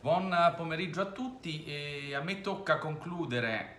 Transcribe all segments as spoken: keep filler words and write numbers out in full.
Buon pomeriggio a tutti e a me tocca concludere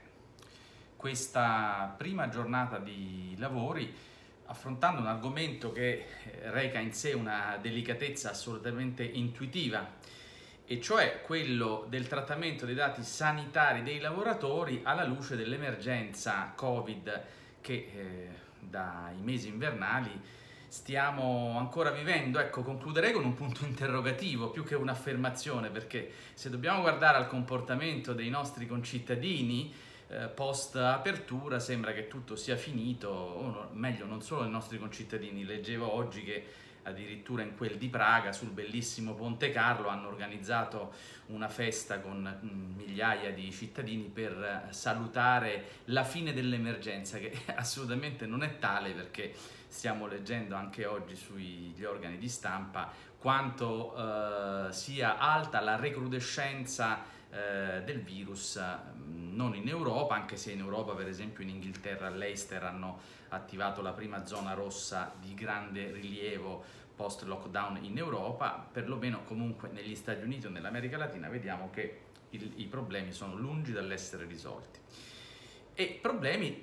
questa prima giornata di lavori affrontando un argomento che reca in sé una delicatezza assolutamente intuitiva, e cioè quello del trattamento dei dati sanitari dei lavoratori alla luce dell'emergenza Covid che eh, dai mesi invernali stiamo ancora vivendo. Ecco, concluderei con un punto interrogativo più che un'affermazione, perché se dobbiamo guardare al comportamento dei nostri concittadini eh, post apertura sembra che tutto sia finito, o no, meglio, non solo i nostri concittadini. Leggevo oggi che addirittura in quel di Praga, sul bellissimo Ponte Carlo, hanno organizzato una festa con migliaia di cittadini per salutare la fine dell'emergenza, che assolutamente non è tale, perché stiamo leggendo anche oggi sugli organi di stampa quanto eh, sia alta la recrudescenza eh, del virus, non in Europa, anche se in Europa, per esempio in Inghilterra, all'Eister, hanno attivato la prima zona rossa di grande rilievo post lockdown in Europa. Perlomeno comunque negli Stati Uniti o nell'America Latina vediamo che il, i problemi sono lungi dall'essere risolti. E problemi,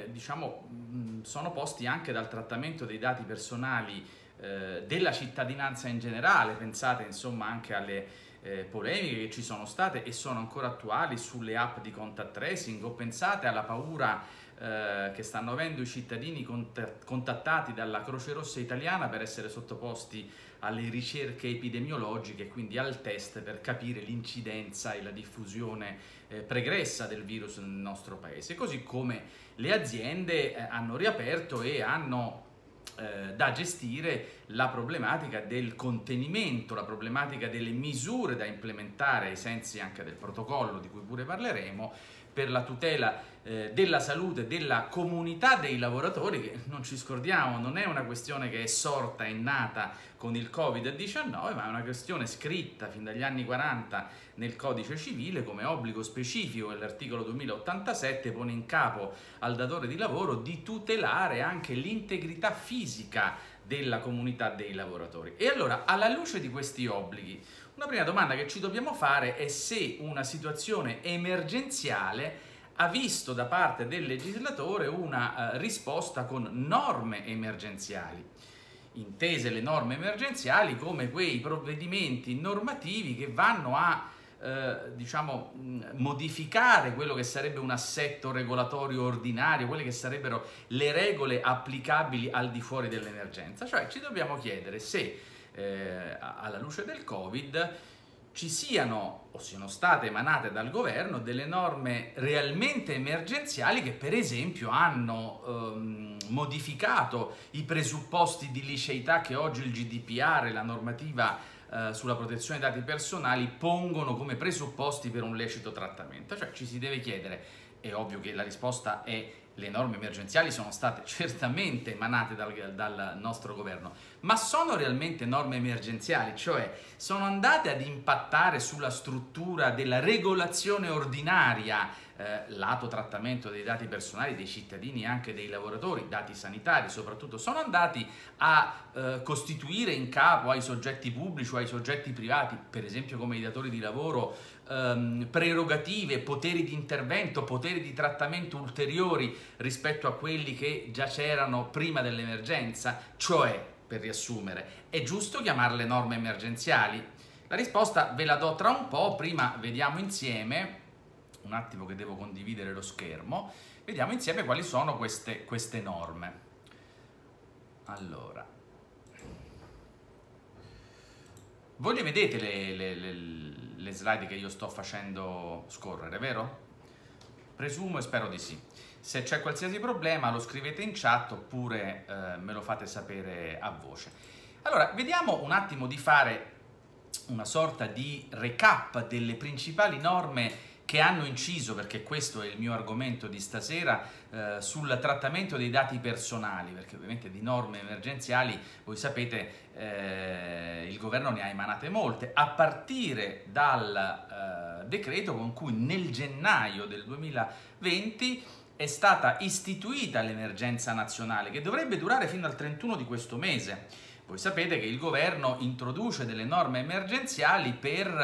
diciamo, sono posti anche dal trattamento dei dati personali eh, della cittadinanza in generale. Pensate insomma anche alle eh, polemiche che ci sono state e sono ancora attuali sulle app di contact tracing, o pensate alla paura eh, che stanno avendo i cittadini contattati dalla Croce Rossa Italiana per essere sottoposti alle ricerche epidemiologiche, quindi al test per capire l'incidenza e la diffusione eh, pregressa del virus nel nostro paese. Così come le aziende eh, hanno riaperto e hanno eh, da gestire la problematica del contenimento, la problematica delle misure da implementare ai sensi anche del protocollo di cui pure parleremo, per la tutela eh, della salute della comunità dei lavoratori, che non ci scordiamo non è una questione che è sorta e nata con il Covid diciannove, ma è una questione scritta fin dagli anni quaranta nel codice civile come obbligo specifico, che l'articolo duemilaottantasette pone in capo al datore di lavoro di tutelare anche l'integrità fisica della comunità dei lavoratori. E allora, alla luce di questi obblighi, una prima domanda che ci dobbiamo fare è se una situazione emergenziale ha visto da parte del legislatore una uh, risposta con norme emergenziali, intese le norme emergenziali come quei provvedimenti normativi che vanno a eh, diciamo modificare quello che sarebbe un assetto regolatorio ordinario, quelle che sarebbero le regole applicabili al di fuori dell'emergenza. Cioè ci dobbiamo chiedere se eh, alla luce del Covid ci siano o siano state emanate dal governo delle norme realmente emergenziali che per esempio hanno ehm, modificato i presupposti di liceità che oggi il G D P R, la normativa eh, sulla protezione dei dati personali, pongono come presupposti per un lecito trattamento. Cioè ci si deve chiedere, è ovvio che la risposta è: le norme emergenziali sono state certamente emanate dal, dal nostro governo, ma sono realmente norme emergenziali? Cioè sono andate ad impattare sulla struttura della regolazione ordinaria, eh, lato trattamento dei dati personali dei cittadini e anche dei lavoratori, dati sanitari soprattutto? Sono andati a eh, costituire in capo ai soggetti pubblici o ai soggetti privati, per esempio come i datori di lavoro, ehm, prerogative, poteri di intervento, poteri di trattamento ulteriori rispetto a quelli che già c'erano prima dell'emergenza? Cioè, per riassumere, è giusto chiamarle norme emergenziali? La risposta ve la do tra un po', prima vediamo insieme, un attimo che devo condividere lo schermo, vediamo insieme quali sono queste, queste norme. Allora, voi le vedete le, le, le, le slide che io sto facendo scorrere, vero? Presumo e spero di sì. Se c'è qualsiasi problema lo scrivete in chat oppure eh, me lo fate sapere a voce. Allora, vediamo un attimo di fare una sorta di recap delle principali norme che hanno inciso, perché questo è il mio argomento di stasera, eh, sul trattamento dei dati personali, perché ovviamente di norme emergenziali, voi sapete, eh, il governo ne ha emanate molte, a partire dal eh, decreto con cui nel gennaio del duemilaventi è stata istituita l'emergenza nazionale, che dovrebbe durare fino al trentuno di questo mese. Voi sapete che il governo introduce delle norme emergenziali per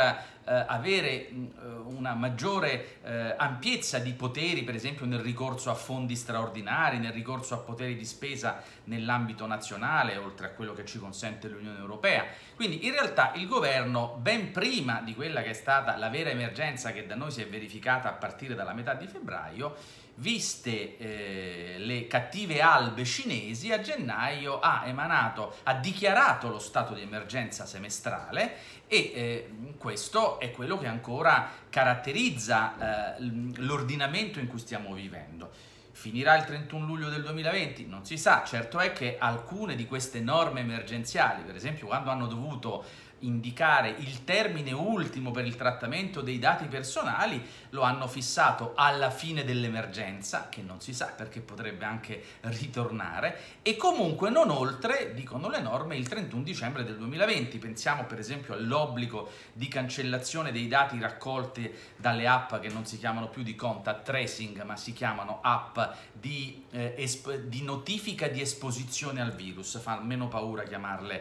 eh, avere mh, una maggiore eh, ampiezza di poteri, per esempio nel ricorso a fondi straordinari, nel ricorso a poteri di spesa nell'ambito nazionale, oltre a quello che ci consente l'Unione Europea. Quindi in realtà il governo, ben prima di quella che è stata la vera emergenza che da noi si è verificata a partire dalla metà di febbraio, viste eh, le cattive albe cinesi, a gennaio ha emanato, ha dichiarato lo stato di emergenza semestrale e eh, questo è quello che ancora caratterizza eh, l'ordinamento in cui stiamo vivendo. Finirà il trentuno luglio del duemilaventi? Non si sa, certo è che alcune di queste norme emergenziali, per esempio quando hanno dovuto indicare il termine ultimo per il trattamento dei dati personali, lo hanno fissato alla fine dell'emergenza, che non si sa perché potrebbe anche ritornare, e comunque non oltre, dicono le norme, il trentuno dicembre del duemilaventi. Pensiamo per esempio all'obbligo di cancellazione dei dati raccolti dalle app che non si chiamano più di contact tracing, ma si chiamano app di, eh, di notifica di esposizione al virus. Fa meno paura chiamarle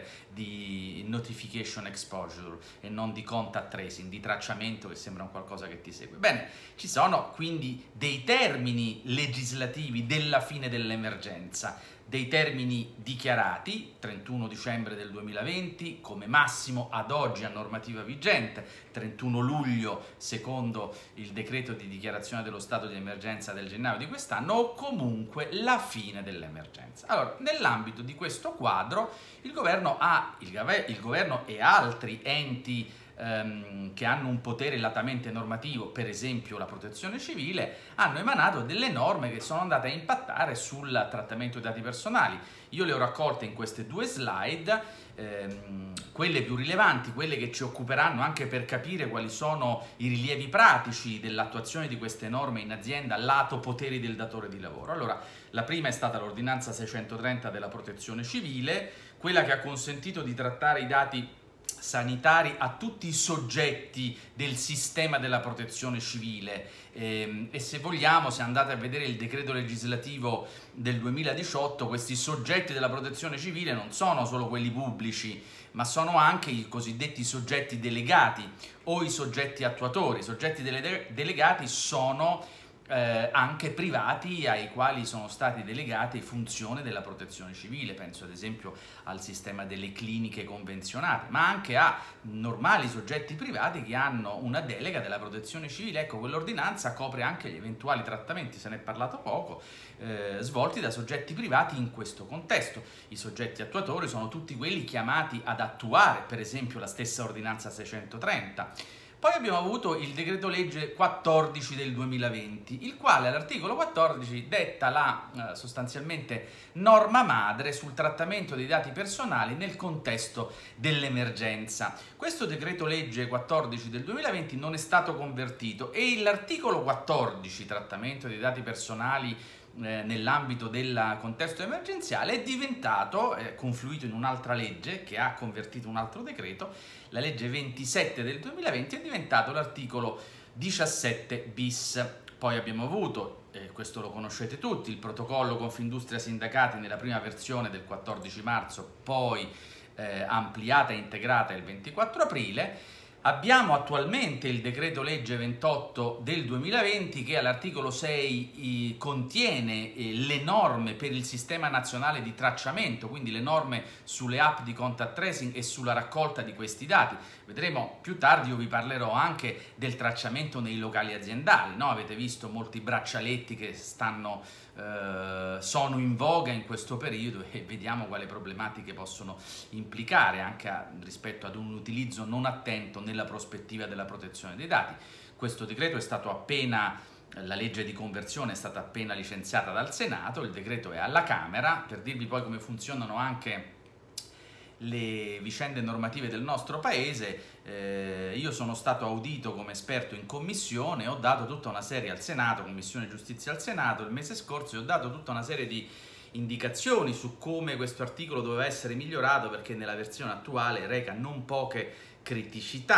di notification exposure e non di contact tracing, di tracciamento, che sembra un qualcosa che ti segue. Bene, ci sono quindi dei termini legislativi della fine dell'emergenza, dei termini dichiarati, trentuno dicembre del duemilaventi come massimo ad oggi a normativa vigente, trentuno luglio secondo il decreto di dichiarazione dello stato di emergenza del gennaio di quest'anno, o comunque la fine dell'emergenza. Allora, nell'ambito di questo quadro il governo ha, il, il governo e altri enti ehm, che hanno un potere latamente normativo, per esempio la protezione civile, hanno emanato delle norme che sono andate a impattare sul trattamento dei dati personali. Io le ho raccolte in queste due slide, ehm, quelle più rilevanti, quelle che ci occuperanno anche per capire quali sono i rilievi pratici dell'attuazione di queste norme in azienda lato poteri del datore di lavoro. Allora, la prima è stata l'ordinanza seicentotrenta della protezione civile, quella che ha consentito di trattare i dati sanitari a tutti i soggetti del sistema della protezione civile, e, e se vogliamo, se andate a vedere il decreto legislativo del duemiladiciotto, questi soggetti della protezione civile non sono solo quelli pubblici, ma sono anche i cosiddetti soggetti delegati o i soggetti attuatori. I soggetti dele- delegati sono Eh, anche privati ai quali sono stati delegate funzioni della protezione civile, penso ad esempio al sistema delle cliniche convenzionate, ma anche a normali soggetti privati che hanno una delega della protezione civile. Ecco, quell'ordinanza copre anche gli eventuali trattamenti, se ne è parlato poco, eh, svolti da soggetti privati in questo contesto. I soggetti attuatori sono tutti quelli chiamati ad attuare, per esempio, la stessa ordinanza seicentotrenta. Poi abbiamo avuto il decreto legge quattordici del duemilaventi, il quale all'articolo quattordici detta la eh, sostanzialmente norma madre sul trattamento dei dati personali nel contesto dell'emergenza. Questo decreto legge quattordici del duemilaventi non è stato convertito e l'articolo quattordici, trattamento dei dati personali eh, nell'ambito del contesto emergenziale, è diventato, è confluito in un'altra legge che ha convertito un altro decreto. La legge ventisette del duemilaventi è diventato l'articolo diciassette bis. Poi abbiamo avuto, eh, questo lo conoscete tutti, il protocollo Confindustria Sindacati nella prima versione del quattordici marzo, poi eh, ampliata e integrata il ventiquattro aprile. Abbiamo attualmente il decreto legge ventotto del duemilaventi che all'articolo sei eh, contiene eh, le norme per il sistema nazionale di tracciamento, quindi le norme sulle app di contact tracing e sulla raccolta di questi dati. Vedremo più tardi, io vi parlerò anche del tracciamento nei locali aziendali, no? Avete visto molti braccialetti che stanno, eh, sono in voga in questo periodo e vediamo quali problematiche possono implicare anche a, rispetto ad un utilizzo non attento nella prospettiva della protezione dei dati. Questo decreto è stato appena, la legge di conversione è stata appena licenziata dal Senato, il decreto è alla Camera. Per dirvi poi come funzionano anche le vicende normative del nostro paese, eh, io sono stato audito come esperto in commissione, ho dato tutta una serie al Senato, Commissione Giustizia al Senato, il mese scorso, e ho dato tutta una serie di indicazioni su come questo articolo doveva essere migliorato, perché nella versione attuale reca non poche criticità.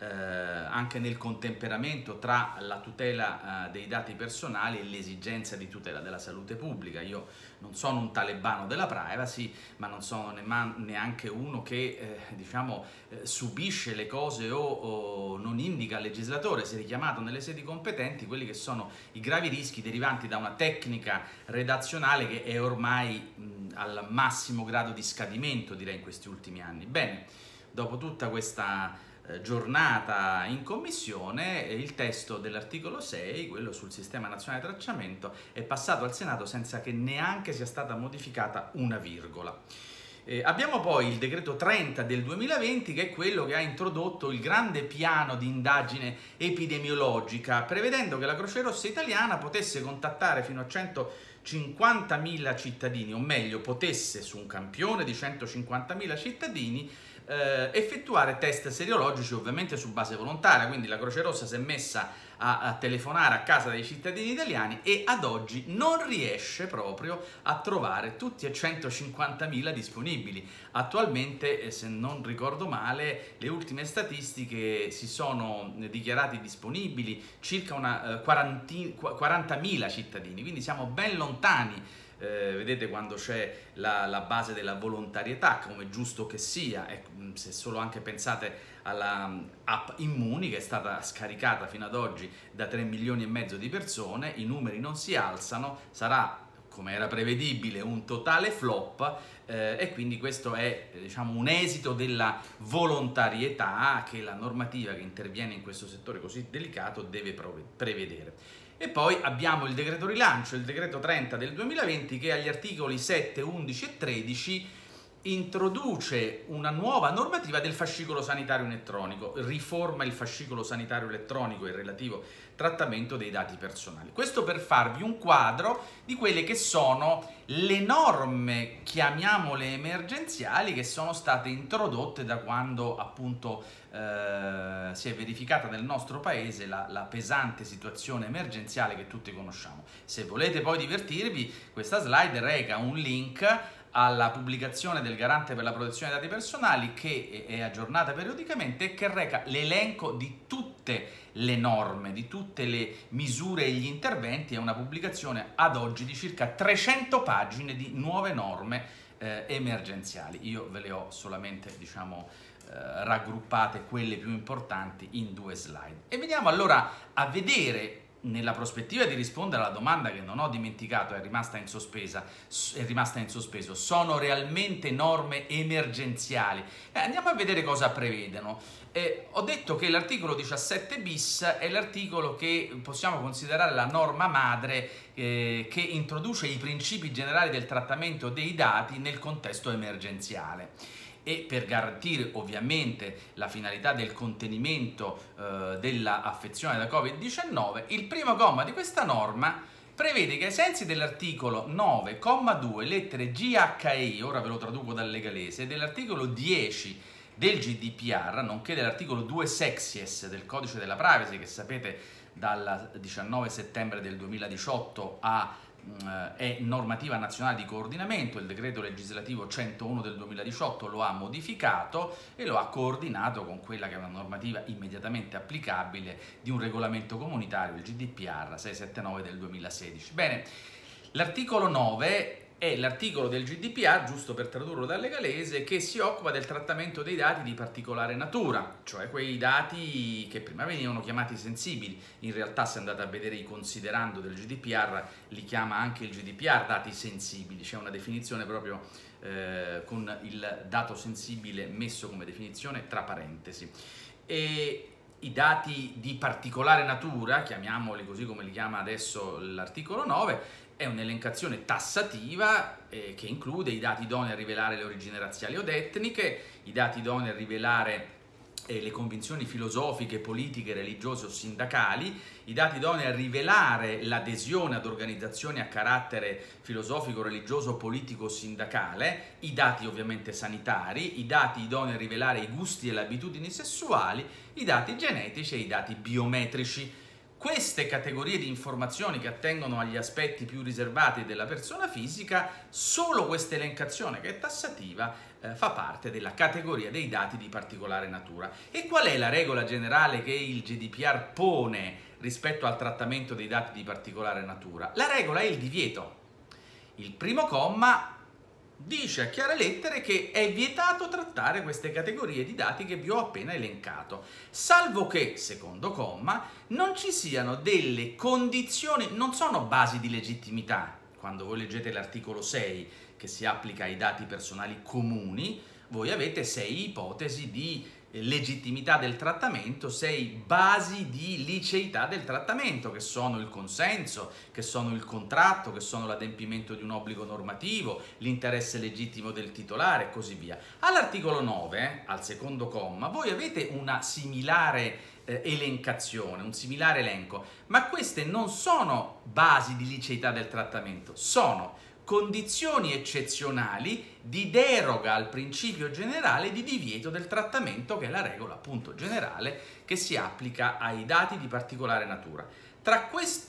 eh, anche nel contemperamento tra la tutela eh, dei dati personali e l'esigenza di tutela della salute pubblica. Io non sono un talebano della privacy, ma non sono neanche uno che eh, diciamo, eh, subisce le cose o, o non indica al legislatore, se richiamato nelle sedi competenti, quelli che sono i gravi rischi derivanti da una tecnica redazionale che è ormai mh, al massimo grado di scadimento, direi, in questi ultimi anni. Bene, dopo tutta questa giornata in commissione, il testo dell'articolo sei, quello sul sistema nazionale di tracciamento, è passato al Senato senza che neanche sia stata modificata una virgola. Eh, abbiamo poi il decreto trenta del duemilaventi, che è quello che ha introdotto il grande piano di indagine epidemiologica, prevedendo che la Croce Rossa italiana potesse contattare fino a centocinquantamila cittadini, o meglio potesse su un campione di centocinquantamila cittadini Eh, effettuare test seriologici, ovviamente su base volontaria. Quindi la Croce Rossa si è messa a, a telefonare a casa dei cittadini italiani e ad oggi non riesce proprio a trovare tutti e centocinquantamila disponibili. Attualmente, eh, se non ricordo male, le ultime statistiche si sono dichiarati disponibili circa una eh, quarantamila cittadini, quindi siamo ben lontani. Eh, vedete, quando c'è la, la base della volontarietà, come è giusto che sia, e se solo anche pensate alla um, app Immuni, che è stata scaricata fino ad oggi da tre milioni e mezzo di persone, i numeri non si alzano, sarà, come era prevedibile, un totale flop, eh, e quindi questo è, diciamo, un esito della volontarietà che la normativa che interviene in questo settore così delicato deve prevedere. E poi abbiamo il decreto rilancio, il decreto trenta del duemilaventi, che agli articoli sette, undici e tredici introduce una nuova normativa del fascicolo sanitario elettronico, riforma il fascicolo sanitario elettronico e il relativo trattamento dei dati personali. Questo per farvi un quadro di quelle che sono le norme, chiamiamole emergenziali, che sono state introdotte da quando appunto eh, si è verificata nel nostro paese la, la pesante situazione emergenziale che tutti conosciamo. Se volete poi divertirvi, questa slide reca un link alla pubblicazione del Garante per la protezione dei dati personali, che è aggiornata periodicamente e che reca l'elenco di tutte le norme, di tutte le misure e gli interventi. È una pubblicazione ad oggi di circa trecento pagine di nuove norme eh, emergenziali. Io ve le ho solamente, diciamo, eh, raggruppate quelle più importanti in due slide. E veniamo allora a vedere, nella prospettiva di rispondere alla domanda che non ho dimenticato, è rimasta in sospesa, è rimasta in sospeso: sono realmente norme emergenziali? Eh, andiamo a vedere cosa prevedono. Eh, ho detto che l'articolo diciassette bis è l'articolo che possiamo considerare la norma madre eh, che introduce i principi generali del trattamento dei dati nel contesto emergenziale. E per garantire ovviamente la finalità del contenimento eh, dell'affezione da covid diciannove, il primo comma di questa norma prevede che ai sensi dell'articolo nove, comma due, lettere G H I, ora ve lo traduco dal legalese, dell'articolo dieci del G D P R, nonché dell'articolo due sexies del codice della privacy, che sapete dal diciannove settembre del duemiladiciotto ha è normativa nazionale di coordinamento, il decreto legislativo centouno del duemiladiciotto lo ha modificato e lo ha coordinato con quella che è una normativa immediatamente applicabile di un regolamento comunitario, il G D P R seicentosettantanove del duemilasedici. Bene, l'articolo nove è l'articolo del G D P R, giusto per tradurlo dal legalese, che si occupa del trattamento dei dati di particolare natura, cioè quei dati che prima venivano chiamati sensibili. In realtà, se andate a vedere i considerando del G D P R, li chiama anche il G D P R dati sensibili, c'è una definizione proprio eh, con il dato sensibile messo come definizione tra parentesi. E i dati di particolare natura, chiamiamoli così come li chiama adesso l'articolo nove, è un'elencazione tassativa eh, che include i dati idonei a rivelare le origini razziali o etniche, i dati idonei a rivelare eh, le convinzioni filosofiche, politiche, religiose o sindacali, i dati idonei a rivelare l'adesione ad organizzazioni a carattere filosofico, religioso, politico o sindacale, i dati ovviamente sanitari, i dati idonei a rivelare i gusti e le abitudini sessuali, i dati genetici e i dati biometrici. queste categorie di informazioni che attengono agli aspetti più riservati della persona fisica, solo questa elencazione che è tassativa eh, fa parte della categoria dei dati di particolare natura. E qual è la regola generale che il G D P R pone rispetto al trattamento dei dati di particolare natura? La regola è il divieto. Il primo comma dice a chiare lettere che è vietato trattare queste categorie di dati che vi ho appena elencato, salvo che, secondo comma, non ci siano delle condizioni, non sono basi di legittimità. Quando voi leggete l'articolo sei che si applica ai dati personali comuni, voi avete sei ipotesi di legittimità del trattamento, sei basi di liceità del trattamento, che sono il consenso, che sono il contratto, che sono l'adempimento di un obbligo normativo, l'interesse legittimo del titolare e così via. All'articolo nove, al secondo comma, voi avete una similare eh, elencazione, un similare elenco, ma queste non sono basi di liceità del trattamento, sono condizioni eccezionali di deroga al principio generale di divieto del trattamento, che è la regola appunto generale che si applica ai dati di particolare natura. Tra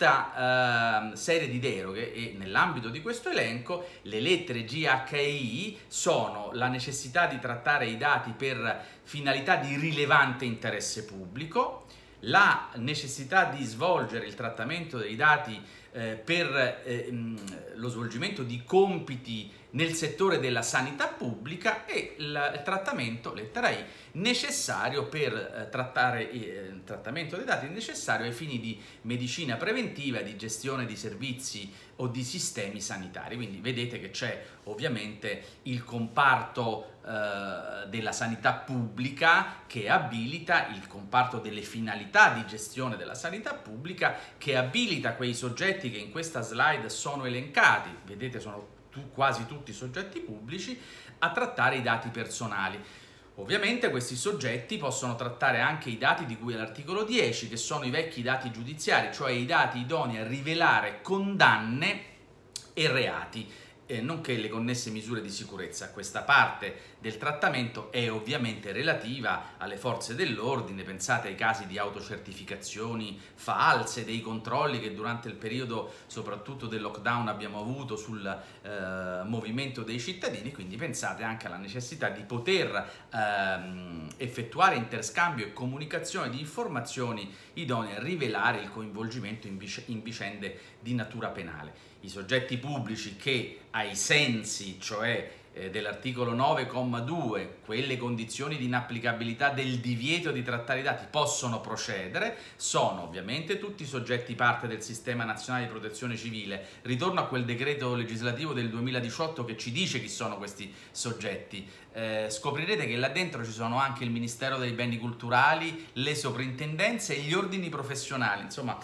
questa eh, serie di deroghe e nell'ambito di questo elenco, le lettere G H e I sono la necessità di trattare i dati per finalità di rilevante interesse pubblico, la necessità di svolgere il trattamento dei dati eh, per eh, mh, lo svolgimento di compiti nel settore della sanità pubblica e il, il trattamento, lettera I, necessario per eh, trattare eh, il trattamento dei dati necessario ai fini di medicina preventiva, di gestione di servizi o di sistemi sanitari. Quindi vedete che c'è ovviamente il comparto eh, della sanità pubblica che abilita, il comparto delle finalità di gestione della sanità pubblica che abilita quei soggetti che in questa slide sono elencati, vedete sono tu, quasi tutti soggetti pubblici, a trattare i dati personali. Ovviamente questi soggetti possono trattare anche i dati di cui all'articolo dieci, che sono i vecchi dati giudiziari, cioè i dati idonei a rivelare condanne e reati, eh, nonché le connesse misure di sicurezza. Questa parte del trattamento è ovviamente relativa alle forze dell'ordine, pensate ai casi di autocertificazioni false, dei controlli che durante il periodo soprattutto del lockdown abbiamo avuto sul eh, movimento dei cittadini, quindi pensate anche alla necessità di poter ehm, effettuare interscambio e comunicazione di informazioni idonee a rivelare il coinvolgimento in, vic- in vicende di natura penale. I soggetti pubblici che ai sensi, cioè eh, dell'articolo nove comma due, quelle condizioni di inapplicabilità del divieto di trattare i dati possono procedere, sono ovviamente tutti soggetti parte del Sistema Nazionale di Protezione Civile. Ritorno a quel decreto legislativo del duemiladiciotto che ci dice chi sono questi soggetti. Eh, scoprirete che là dentro ci sono anche il Ministero dei Beni Culturali, le soprintendenze e gli ordini professionali, insomma.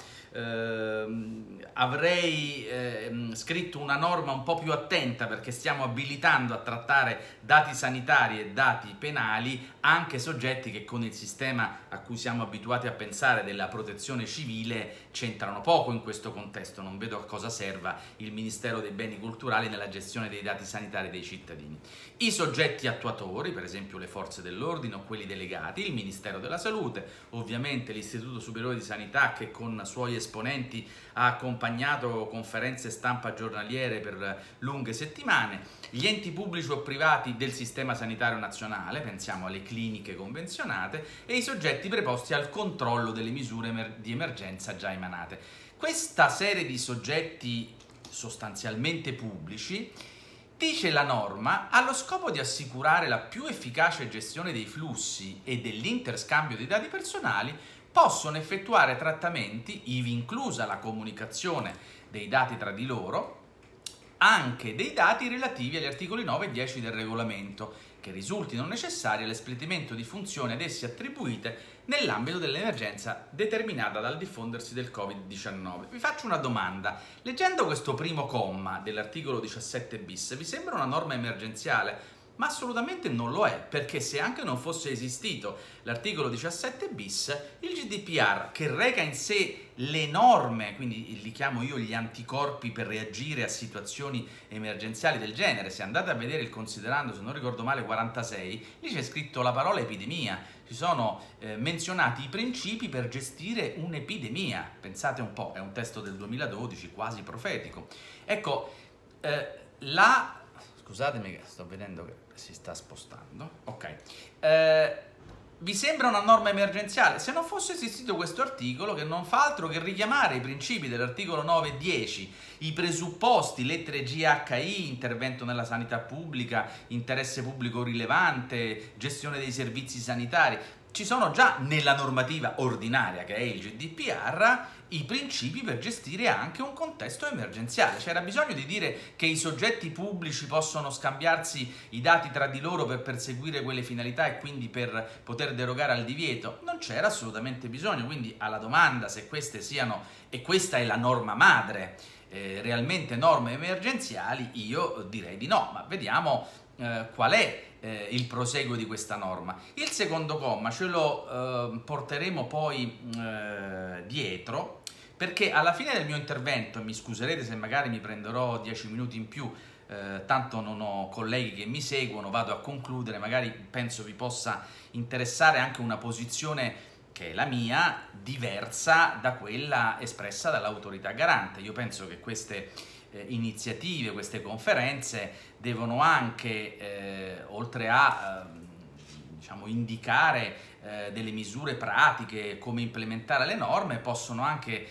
Uh, avrei uh, scritto una norma un po' più attenta, perché stiamo abilitando a trattare dati sanitari e dati penali anche soggetti che con il sistema a cui siamo abituati a pensare della protezione civile c'entrano poco in questo contesto. Non vedo a cosa serva il Ministero dei Beni Culturali nella gestione dei dati sanitari dei cittadini. I soggetti attuatori, per esempio le forze dell'ordine o quelli delegati, il Ministero della Salute, ovviamente l'Istituto Superiore di Sanità che con suoi esponenti ha accompagnato conferenze stampa giornaliere per lunghe settimane, gli enti pubblici o privati del Sistema Sanitario Nazionale, pensiamo alle cliniche convenzionate, e i soggetti preposti al controllo delle misure emer- di emergenza già emanate. Questa serie di soggetti sostanzialmente pubblici, dice la norma, ha lo scopo di assicurare la più efficace gestione dei flussi e dell'interscambio dei dati personali, possono effettuare trattamenti, ivi inclusa la comunicazione dei dati tra di loro, anche dei dati relativi agli articoli nove e dieci del regolamento, che risultino necessari all'espletimento di funzioni ad essi attribuite nell'ambito dell'emergenza determinata dal diffondersi del covid diciannove. Vi faccio una domanda. Leggendo questo primo comma dell'articolo diciassette bis, vi sembra una norma emergenziale? ma assolutamente non lo è, perché se anche non fosse esistito l'articolo diciassette bis, il G D P R, che reca in sé le norme, quindi li chiamo io gli anticorpi per reagire a situazioni emergenziali del genere, se andate a vedere il considerando, se non ricordo male, quarantasei, lì c'è scritto la parola epidemia, ci sono eh, menzionati i principi per gestire un'epidemia, pensate un po', è un testo del duemiladodici, quasi profetico. Ecco, eh, la... scusatemi che sto vedendo che si sta spostando, ok, eh, vi sembra una norma emergenziale? Se non fosse esistito questo articolo, che non fa altro che richiamare i principi dell'articolo nove e dieci, i presupposti, lettere G H I, intervento nella sanità pubblica, interesse pubblico rilevante, gestione dei servizi sanitari, ci sono già nella normativa ordinaria, che è il G D P R, i principi per gestire anche un contesto emergenziale. C'era bisogno di dire che i soggetti pubblici possono scambiarsi i dati tra di loro per perseguire quelle finalità e quindi per poter derogare al divieto? Non c'era assolutamente bisogno, quindi alla domanda se queste siano, e questa è la norma madre, eh, realmente norme emergenziali, io direi di no, ma vediamo eh, qual è Eh, il proseguo di questa norma. Il secondo comma ce lo eh, porteremo poi eh, dietro, perché alla fine del mio intervento, mi scuserete se magari mi prenderò dieci minuti in più, eh, tanto non ho colleghi che mi seguono, vado a concludere, magari penso vi possa interessare anche una posizione che è la mia, diversa da quella espressa dall'autorità garante. Io penso che queste eh, iniziative, queste conferenze devono anche, eh, oltre a eh, diciamo, indicare eh, delle misure pratiche, come implementare le norme, possono anche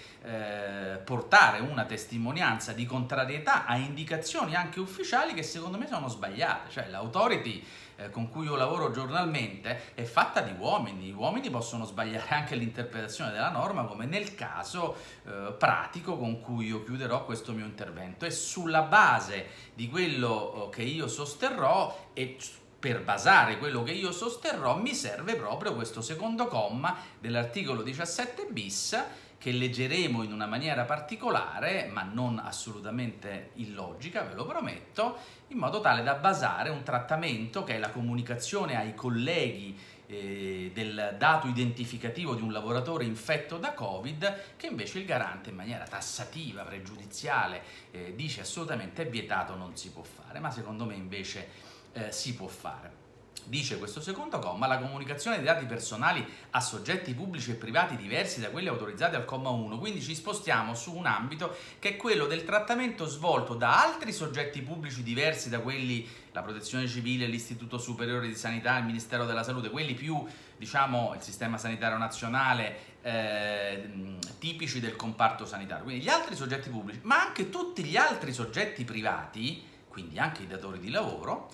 eh, portare una testimonianza di contrarietà a indicazioni anche ufficiali che secondo me sono sbagliate. Cioè l'autority eh, con cui io lavoro giornalmente è fatta di uomini, gli uomini possono sbagliare anche l'interpretazione della norma, come nel caso eh, pratico con cui io chiuderò questo mio intervento, e sulla base di quello che io sosterrò e per basare quello che io sosterrò mi serve proprio questo secondo comma dell'articolo diciassette bis, che leggeremo in una maniera particolare, ma non assolutamente illogica, ve lo prometto, in modo tale da basare un trattamento che è la comunicazione ai colleghi eh, del dato identificativo di un lavoratore infetto da Covid, che invece il garante in maniera tassativa, pregiudiziale, eh, dice assolutamente è vietato, non si può fare, ma secondo me invece Eh, si può fare. Dice questo secondo comma: la comunicazione dei dati personali a soggetti pubblici e privati diversi da quelli autorizzati al comma uno, quindi ci spostiamo su un ambito che è quello del trattamento svolto da altri soggetti pubblici diversi da quelli, la Protezione Civile, l'Istituto Superiore di Sanità, il Ministero della Salute, quelli più, diciamo, il Sistema Sanitario Nazionale, eh, tipici del comparto sanitario, quindi gli altri soggetti pubblici, ma anche tutti gli altri soggetti privati, quindi anche i datori di lavoro,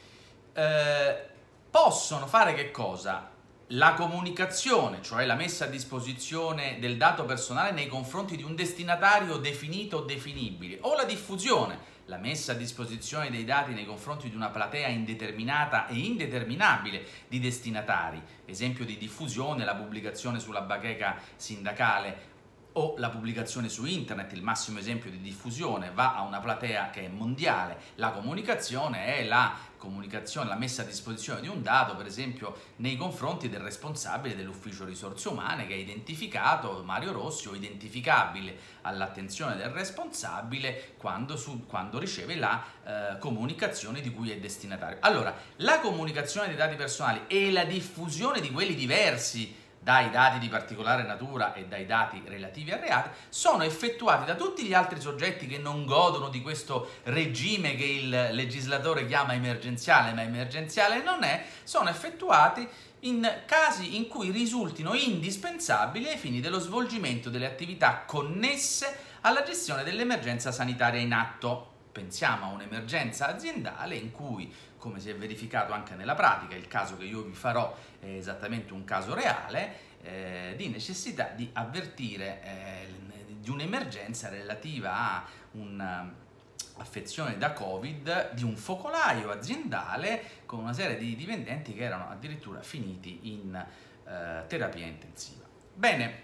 Eh, possono fare che cosa? La comunicazione, cioè la messa a disposizione del dato personale nei confronti di un destinatario definito o definibile, o la diffusione, la messa a disposizione dei dati nei confronti di una platea indeterminata e indeterminabile di destinatari, esempio di diffusione, la pubblicazione sulla bacheca sindacale o la pubblicazione su internet, il massimo esempio di diffusione, va a una platea che è mondiale. La comunicazione è la comunicazione, la messa a disposizione di un dato, per esempio nei confronti del responsabile dell'ufficio risorse umane, che è identificato, Mario Rossi, o identificabile all'attenzione del responsabile quando, su, quando riceve la eh, comunicazione di cui è destinatario. Allora, la comunicazione dei dati personali e la diffusione di quelli diversi dai dati di particolare natura e dai dati relativi a reati sono effettuati da tutti gli altri soggetti che non godono di questo regime che il legislatore chiama emergenziale, ma emergenziale non è, sono effettuati in casi in cui risultino indispensabili ai fini dello svolgimento delle attività connesse alla gestione dell'emergenza sanitaria in atto. Pensiamo a un'emergenza aziendale in cui, come si è verificato anche nella pratica, il caso che io vi farò è esattamente un caso reale, eh, di necessità di avvertire eh, di un'emergenza relativa a un'affezione da Covid di un focolaio aziendale con una serie di dipendenti che erano addirittura finiti in eh, terapia intensiva. Bene,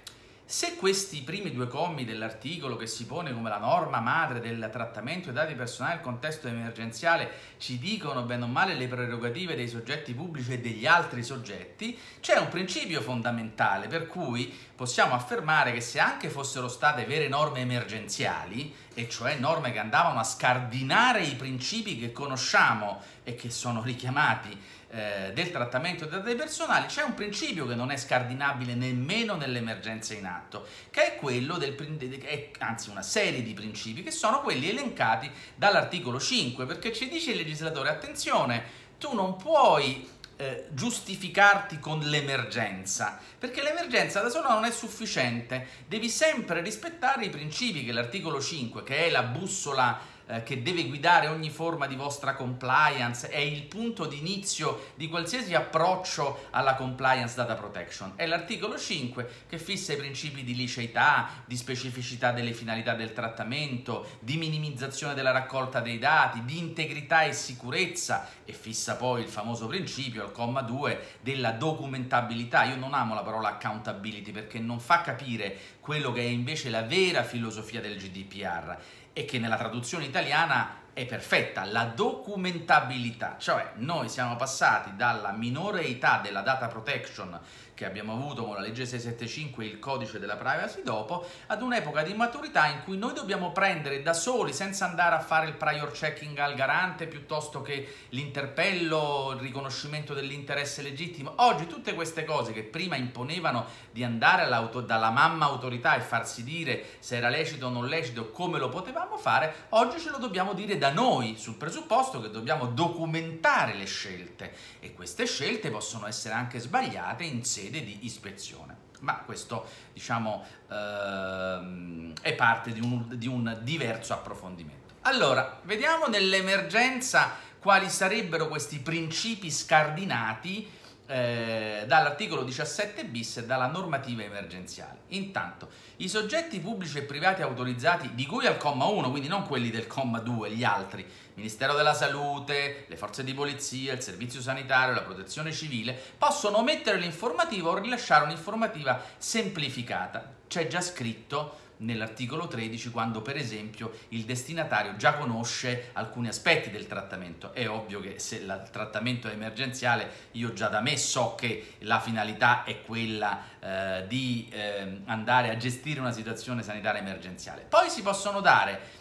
Se questi primi due commi dell'articolo, che si pone come la norma madre del trattamento dei dati personali nel contesto emergenziale, ci dicono bene o male le prerogative dei soggetti pubblici e degli altri soggetti, c'è un principio fondamentale per cui possiamo affermare che se anche fossero state vere norme emergenziali, e cioè norme che andavano a scardinare i principi che conosciamo e che sono richiamati eh, del trattamento dei dati personali, c'è un principio che non è scardinabile nemmeno nell'emergenza in atto, che è quello del, anzi una serie di principi, che sono quelli elencati dall'articolo cinque, perché ci dice il legislatore: attenzione, tu non puoi Eh, giustificarti con l'emergenza, perché l'emergenza da sola non è sufficiente, devi sempre rispettare i principi che l'articolo cinque, che è la bussola eh, che deve guidare ogni forma di vostra compliance, è il punto di inizio di qualsiasi approccio alla compliance data protection, è l'articolo cinque che fissa i principi di liceità, di specificità delle finalità del trattamento, di minimizzazione della raccolta dei dati, di integrità e sicurezza, e fissa poi il famoso principio al comma due della documentabilità. Io non amo la parola accountability perché non fa capire quello che è invece la vera filosofia del G D P R, e che nella traduzione italiana è perfetta: la documentabilità. Cioè noi siamo passati dalla minore età della data protection che abbiamo avuto con la legge seicentosettantacinque e il codice della privacy dopo, ad un'epoca di maturità in cui noi dobbiamo prendere da soli, senza andare a fare il prior checking al garante piuttosto che l'interpello, il riconoscimento dell'interesse legittimo. Oggi tutte queste cose che prima imponevano di andare dalla mamma autorità e farsi dire se era lecito o non lecito, come lo potevamo fare, oggi ce lo dobbiamo dire da noi, sul presupposto che dobbiamo documentare le scelte, e queste scelte possono essere anche sbagliate in sede di ispezione. Ma questo, diciamo, ehm, è parte di un, di un diverso approfondimento. Allora, vediamo nell'emergenza quali sarebbero questi principi scardinati Eh, dall'articolo diciassette bis e dalla normativa emergenziale. Intanto, i soggetti pubblici e privati autorizzati di cui al comma uno, quindi non quelli del comma due, gli altri, Ministero della Salute, le forze di polizia, il servizio sanitario, la protezione civile, possono omettere l'informativa o rilasciare un'informativa semplificata. C'è già scritto nell'articolo tredici, quando per esempio il destinatario già conosce alcuni aspetti del trattamento. È ovvio che se il trattamento è emergenziale, io già da me so che la finalità è quella eh, di eh, andare a gestire una situazione sanitaria emergenziale. Poi si possono dare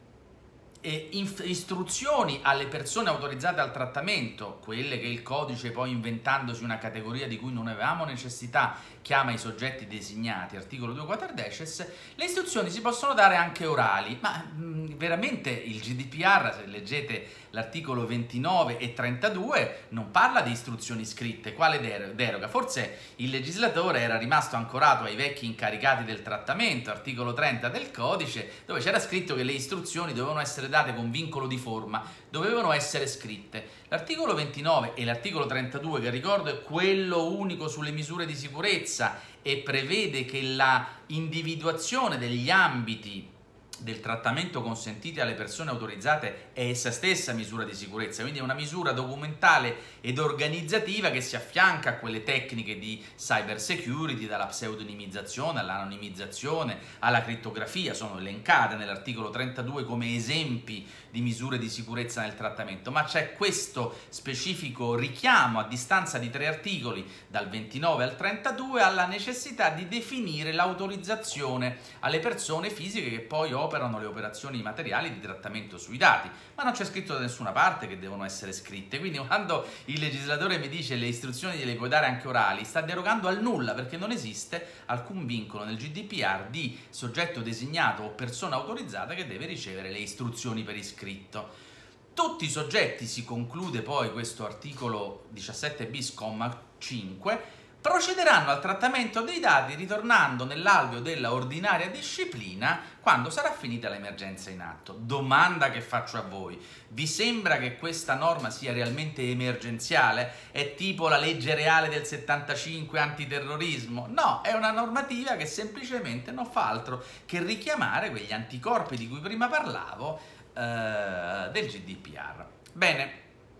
E istruzioni alle persone autorizzate al trattamento, quelle che il codice, poi inventandosi una categoria di cui non avevamo necessità, chiama i soggetti designati, articolo due quattordecies. Le istruzioni si possono dare anche orali, ma mh, veramente il G D P R, se leggete l'articolo ventinove e trentadue, non parla di istruzioni scritte. Quale deroga? Forse il legislatore era rimasto ancorato ai vecchi incaricati del trattamento, articolo trenta del codice, dove c'era scritto che le istruzioni dovevano essere date con vincolo di forma, dovevano essere scritte. L'articolo ventinove e l'articolo trentadue, che ricordo è quello unico sulle misure di sicurezza e prevede che la individuazione degli ambiti del trattamento consentiti alle persone autorizzate è essa stessa misura di sicurezza, quindi è una misura documentale ed organizzativa che si affianca a quelle tecniche di cyber security, dalla pseudonimizzazione all'anonimizzazione alla crittografia, sono elencate nell'articolo trentadue come esempi di misure di sicurezza nel trattamento, ma c'è questo specifico richiamo a distanza di tre articoli, dal ventinove al trentadue, alla necessità di definire l'autorizzazione alle persone fisiche che poi operano le operazioni materiali di trattamento sui dati, ma non c'è scritto da nessuna parte che devono essere scritte. Quindi quando il legislatore mi dice le istruzioni gliele puoi dare anche orali, sta derogando al nulla, perché non esiste alcun vincolo nel G D P R di soggetto designato o persona autorizzata che deve ricevere le istruzioni per iscritto. Tutti i soggetti, si conclude poi questo articolo diciassette bis, comma cinque, procederanno al trattamento dei dati ritornando nell'alveo della ordinaria disciplina quando sarà finita l'emergenza in atto. Domanda che faccio a voi: vi sembra che questa norma sia realmente emergenziale? È tipo la legge reale del settantacinque antiterrorismo? No, è una normativa che semplicemente non fa altro che richiamare quegli anticorpi di cui prima parlavo eh, del G D P R. Bene.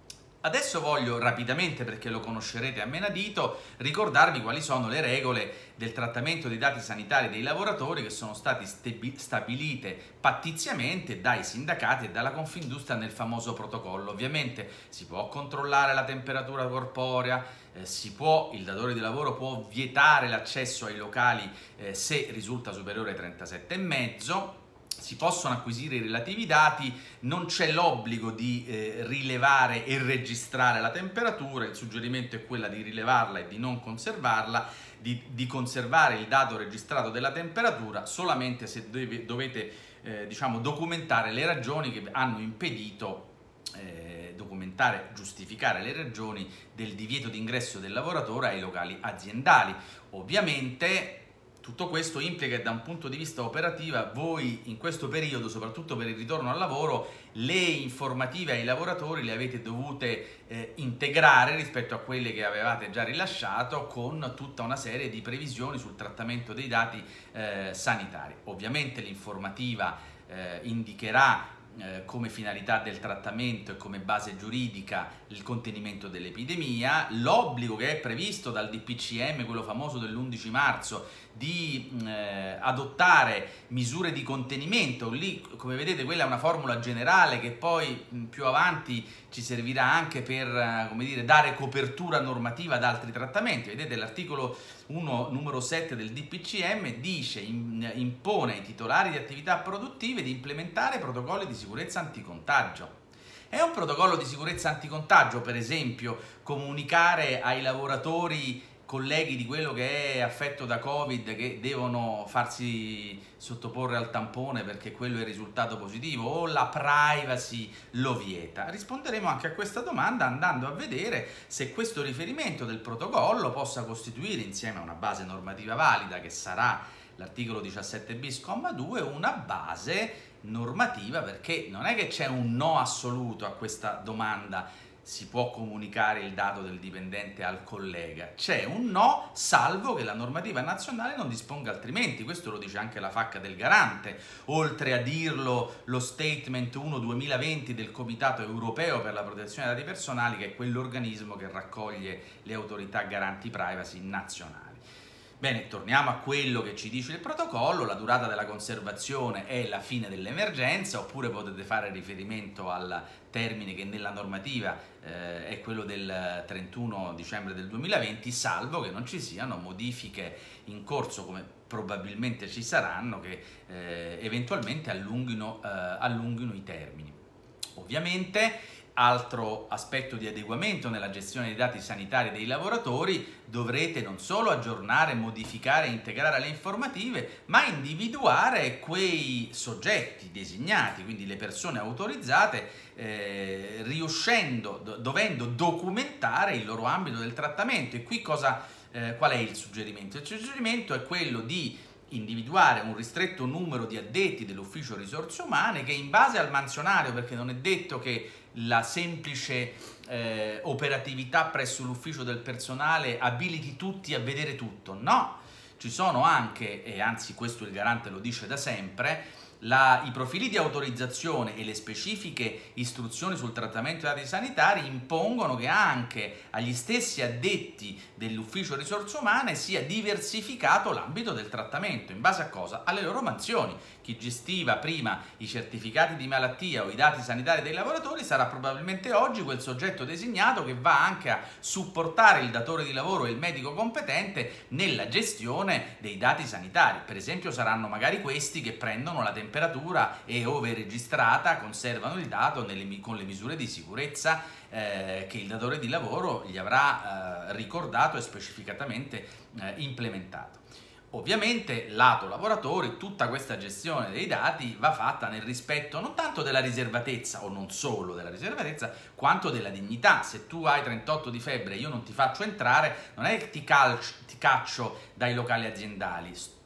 Adesso voglio rapidamente, perché lo conoscerete a menadito, ricordarvi quali sono le regole del trattamento dei dati sanitari dei lavoratori che sono state stabilite pattiziamente dai sindacati e dalla Confindustria nel famoso protocollo. Ovviamente si può controllare la temperatura corporea, eh, si può, il datore di lavoro può vietare l'accesso ai locali eh, se risulta superiore ai trentasette virgola cinque. Si possono acquisire i relativi dati, non c'è l'obbligo di eh, rilevare e registrare la temperatura, il suggerimento è quella di rilevarla e di non conservarla, di, di conservare il dato registrato della temperatura solamente se deve, dovete eh, diciamo, documentare le ragioni che hanno impedito, eh, documentare, giustificare le ragioni del divieto di ingresso del lavoratore ai locali aziendali. Ovviamente tutto questo implica che da un punto di vista operativo voi in questo periodo, soprattutto per il ritorno al lavoro, le informative ai lavoratori le avete dovute eh, integrare rispetto a quelle che avevate già rilasciato con tutta una serie di previsioni sul trattamento dei dati eh, sanitari. Ovviamente l'informativa eh, indicherà Eh, come finalità del trattamento e come base giuridica il contenimento dell'epidemia, l'obbligo che è previsto dal D P C M, quello famoso dell'undici marzo, di eh, adottare misure di contenimento. Lì, come vedete, quella è una formula generale che poi mh, più avanti ci servirà anche per eh, come dire, dare copertura normativa ad altri trattamenti. Vedete, l'articolo uno numero sette del D P C M dice, in, impone ai titolari di attività produttive di implementare protocolli di sicurezza anticontagio. È un protocollo di sicurezza anticontagio, per esempio, comunicare ai lavoratori colleghi di quello che è affetto da Covid che devono farsi sottoporre al tampone perché quello è il risultato positivo, o la privacy lo vieta? Risponderemo anche a questa domanda andando a vedere se questo riferimento del protocollo possa costituire, insieme a una base normativa valida che sarà l'articolo diciassette bis comma due, una base normativa, perché non è che c'è un no assoluto a questa domanda: si può comunicare il dato del dipendente al collega. C'è un no, salvo che la normativa nazionale non disponga altrimenti. Questo lo dice anche la F A Q del Garante, oltre a dirlo lo Statement uno duemilaventi del Comitato Europeo per la Protezione dei Dati Personali, che è quell'organismo che raccoglie le autorità garanti privacy nazionali. Bene, torniamo a quello che ci dice il protocollo. La durata della conservazione è la fine dell'emergenza, oppure potete fare riferimento al termine che nella normativa eh, è quello del trentuno dicembre del duemilaventi, salvo che non ci siano modifiche in corso, come probabilmente ci saranno, che eh, eventualmente allunghino, eh, allunghino i termini. Ovviamente, altro aspetto di adeguamento nella gestione dei dati sanitari dei lavoratori: dovrete non solo aggiornare, modificare e integrare le informative, ma individuare quei soggetti designati, quindi le persone autorizzate, eh, riuscendo, do, dovendo documentare il loro ambito del trattamento. E qui cosa, eh, qual è il suggerimento? Il suggerimento è quello di individuare un ristretto numero di addetti dell'ufficio risorse umane che, in base al mansionario, perché non è detto che la semplice eh, operatività presso l'ufficio del personale abiliti tutti a vedere tutto, no, ci sono anche, e anzi questo il Garante lo dice da sempre, La, i profili di autorizzazione e le specifiche istruzioni sul trattamento dei dati sanitari impongono che anche agli stessi addetti dell'ufficio risorse umane sia diversificato l'ambito del trattamento. In base a cosa? Alle loro mansioni. Chi gestiva prima i certificati di malattia o i dati sanitari dei lavoratori sarà probabilmente oggi quel soggetto designato che va anche a supportare il datore di lavoro e il medico competente nella gestione dei dati sanitari. Per esempio, saranno magari questi che prendono la temperatura e, ove registrata, conservano il dato nelle, con le misure di sicurezza eh, che il datore di lavoro gli avrà eh, ricordato e specificatamente eh, implementato. Ovviamente, lato lavoratori, tutta questa gestione dei dati va fatta nel rispetto non tanto della riservatezza, o non solo della riservatezza, quanto della dignità. Se tu hai trentotto di febbre e io non ti faccio entrare, non è che ti, calcio, ti caccio dai locali aziendali.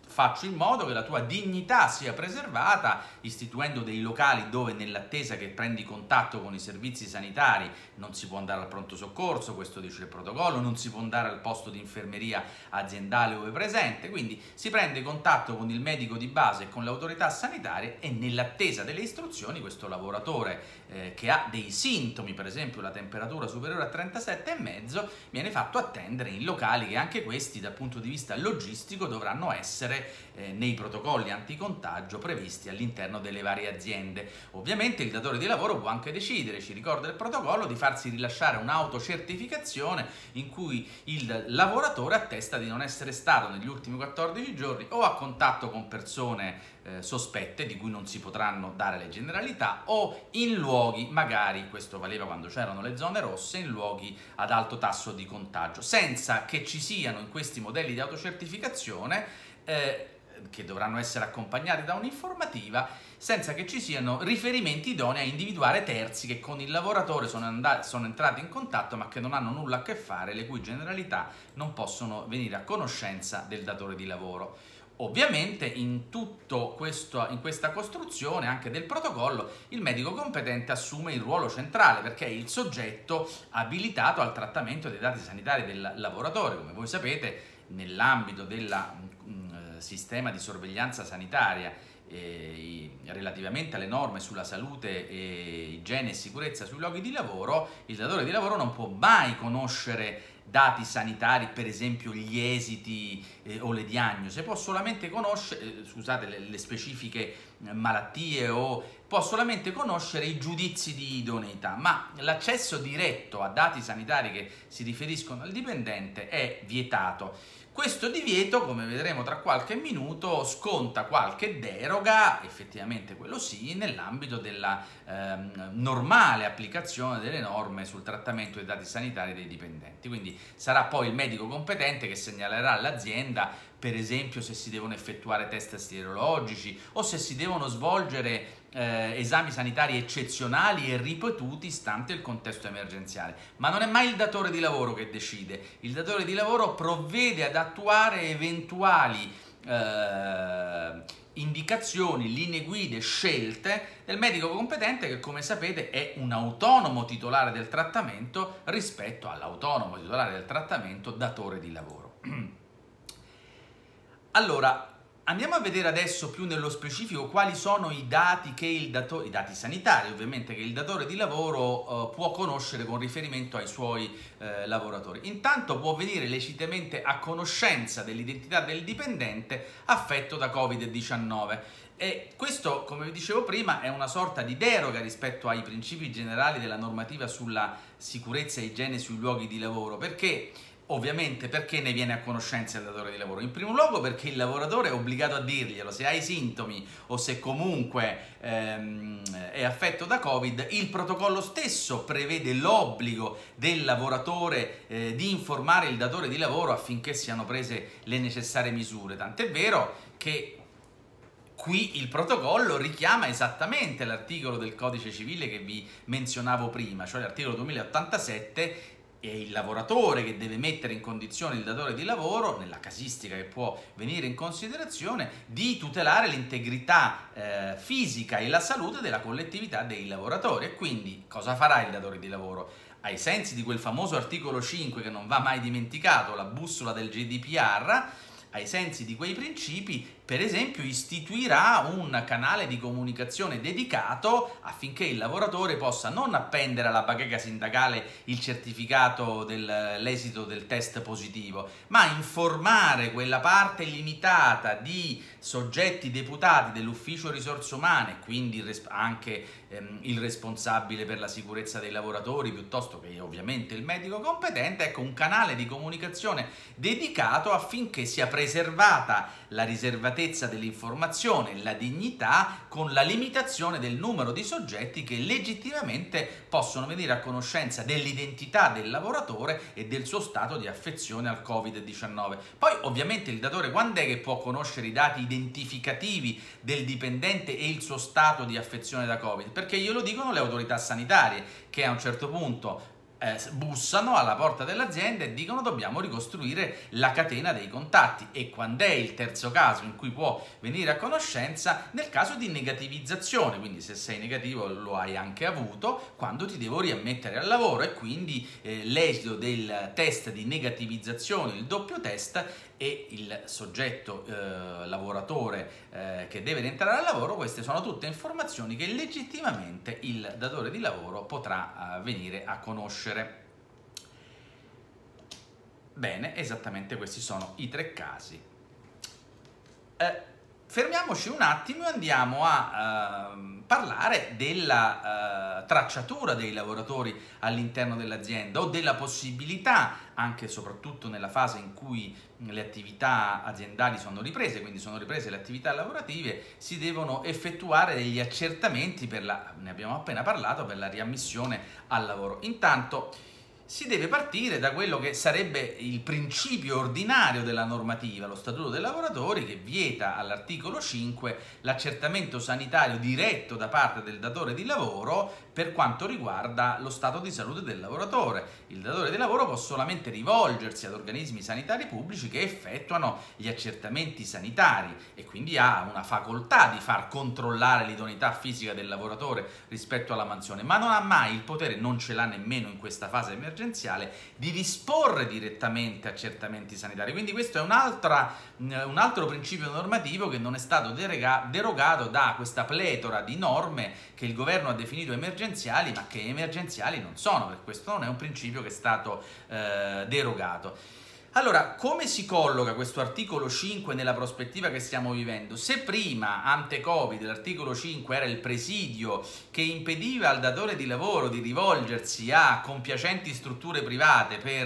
faccio in modo che la tua dignità sia preservata, istituendo dei locali dove nell'attesa che prendi contatto con i servizi sanitari non si può andare al pronto soccorso, questo dice il protocollo, non si può andare al posto di infermeria aziendale ove presente, quindi si prende contatto con il medico di base e con le autorità sanitarie e nell'attesa delle istruzioni questo lavoratore eh, che ha dei sintomi, per esempio la temperatura superiore a trentasette virgola cinque, viene fatto attendere in locali che anche questi dal punto di vista logistico dovranno essere Eh, nei protocolli anticontagio previsti all'interno delle varie aziende. Ovviamente il datore di lavoro può anche decidere, ci ricorda il protocollo, di farsi rilasciare un'autocertificazione in cui il lavoratore attesta di non essere stato negli ultimi quattordici giorni o a contatto con persone eh, sospette di cui non si potranno dare le generalità o in luoghi, magari questo valeva quando c'erano le zone rosse, in luoghi ad alto tasso di contagio, senza che ci siano in questi modelli di autocertificazione eh, che dovranno essere accompagnati da un'informativa, senza che ci siano riferimenti idonei a individuare terzi che con il lavoratore sono, andati, sono entrati in contatto ma che non hanno nulla a che fare, le cui generalità non possono venire a conoscenza del datore di lavoro. Ovviamente in tutto questo, in questa costruzione anche del protocollo il medico competente assume il ruolo centrale perché è il soggetto abilitato al trattamento dei dati sanitari del lavoratore. Come voi sapete, nell'ambito del sistema di sorveglianza sanitaria eh, relativamente alle norme sulla salute, e igiene e sicurezza sui luoghi di lavoro, il datore di lavoro non può mai conoscere dati sanitari, per esempio gli esiti eh, o le diagnosi, può solamente conoscere, eh, scusate, le, le specifiche malattie o può solamente conoscere i giudizi di idoneità, ma l'accesso diretto a dati sanitari che si riferiscono al dipendente è vietato. Questo divieto, come vedremo tra qualche minuto, sconta qualche deroga, effettivamente quello sì, nell'ambito della ehm, normale applicazione delle norme sul trattamento dei dati sanitari dei dipendenti. Quindi sarà poi il medico competente che segnalerà all'azienda, per esempio, se si devono effettuare test sierologici o se si devono svolgere eh, esami sanitari eccezionali e ripetuti stante il contesto emergenziale. Ma non è mai il datore di lavoro che decide, il datore di lavoro provvede ad attuare eventuali eh, indicazioni, linee guide, scelte del medico competente che, come sapete, è un autonomo titolare del trattamento rispetto all'autonomo titolare del trattamento datore di lavoro. Allora, andiamo a vedere adesso più nello specifico quali sono i dati che il datore, i dati sanitari ovviamente, che il datore di lavoro eh, può conoscere con riferimento ai suoi eh, lavoratori. Intanto può venire lecitamente a conoscenza dell'identità del dipendente affetto da covid diciannove. E questo, come vi dicevo prima, è una sorta di deroga rispetto ai principi generali della normativa sulla sicurezza e igiene sui luoghi di lavoro, perché ovviamente perché ne viene a conoscenza il datore di lavoro? In primo luogo perché il lavoratore è obbligato a dirglielo, se ha i sintomi o se comunque ehm, è affetto da Covid, il protocollo stesso prevede l'obbligo del lavoratore eh, di informare il datore di lavoro affinché siano prese le necessarie misure, tant'è vero che qui il protocollo richiama esattamente l'articolo del Codice Civile che vi menzionavo prima, cioè l'articolo duemilaottantasette. È il lavoratore che deve mettere in condizione il datore di lavoro, nella casistica che può venire in considerazione, di tutelare l'integrità eh, fisica e la salute della collettività dei lavoratori. E quindi cosa farà il datore di lavoro? Ai sensi di quel famoso articolo cinque che non va mai dimenticato, la bussola del G D P R, ai sensi di quei principi, per esempio, istituirà un canale di comunicazione dedicato affinché il lavoratore possa non appendere alla bacheca sindacale il certificato dell'esito del test positivo, ma informare quella parte limitata di soggetti deputati dell'ufficio risorse umane, quindi anche ehm, il responsabile per la sicurezza dei lavoratori, piuttosto che ovviamente il medico competente, ecco, un canale di comunicazione dedicato affinché sia preservata la riservatezza dell'informazione, la dignità, con la limitazione del numero di soggetti che legittimamente possono venire a conoscenza dell'identità del lavoratore e del suo stato di affezione al covid diciannove. Poi ovviamente il datore quando è che può conoscere i dati identificativi del dipendente e il suo stato di affezione da Covid? Perché glielo dicono le autorità sanitarie, che a un certo punto Eh, bussano alla porta dell'azienda e dicono dobbiamo ricostruire la catena dei contatti. E quando è il terzo caso in cui può venire a conoscenza? Nel caso di negativizzazione, quindi se sei negativo lo hai anche avuto, quando ti devo riammettere al lavoro, e quindi eh, l'esito del test di negativizzazione, il doppio test, e il soggetto eh, lavoratore eh, che deve rientrare al lavoro. Queste sono tutte informazioni che legittimamente il datore di lavoro potrà eh, venire a conoscere. Bene, esattamente questi sono i tre casi. Eh, fermiamoci un attimo e andiamo a eh, parlare della eh, tracciatura dei lavoratori all'interno dell'azienda, o della possibilità, anche e soprattutto nella fase in cui le attività aziendali sono riprese, quindi sono riprese le attività lavorative, si devono effettuare degli accertamenti per la, ne abbiamo appena parlato, per la riammissione al lavoro. Intanto si deve partire da quello che sarebbe il principio ordinario della normativa, lo Statuto dei lavoratori, che vieta all'articolo cinque l'accertamento sanitario diretto da parte del datore di lavoro per quanto riguarda lo stato di salute del lavoratore. Il datore di lavoro può solamente rivolgersi ad organismi sanitari pubblici che effettuano gli accertamenti sanitari, e quindi ha una facoltà di far controllare l'idoneità fisica del lavoratore rispetto alla mansione, ma non ha mai il potere, non ce l'ha nemmeno in questa fase emergenziale, di disporre direttamente accertamenti sanitari. Quindi questo è un'altra, un altro principio normativo che non è stato derega, derogato da questa pletora di norme che il governo ha definito emergenziali, ma che emergenziali non sono, per questo non è un principio che è stato eh, derogato. Allora, come si colloca questo articolo cinque nella prospettiva che stiamo vivendo? Se prima, ante Covid, l'articolo cinque era il presidio che impediva al datore di lavoro di rivolgersi a compiacenti strutture private per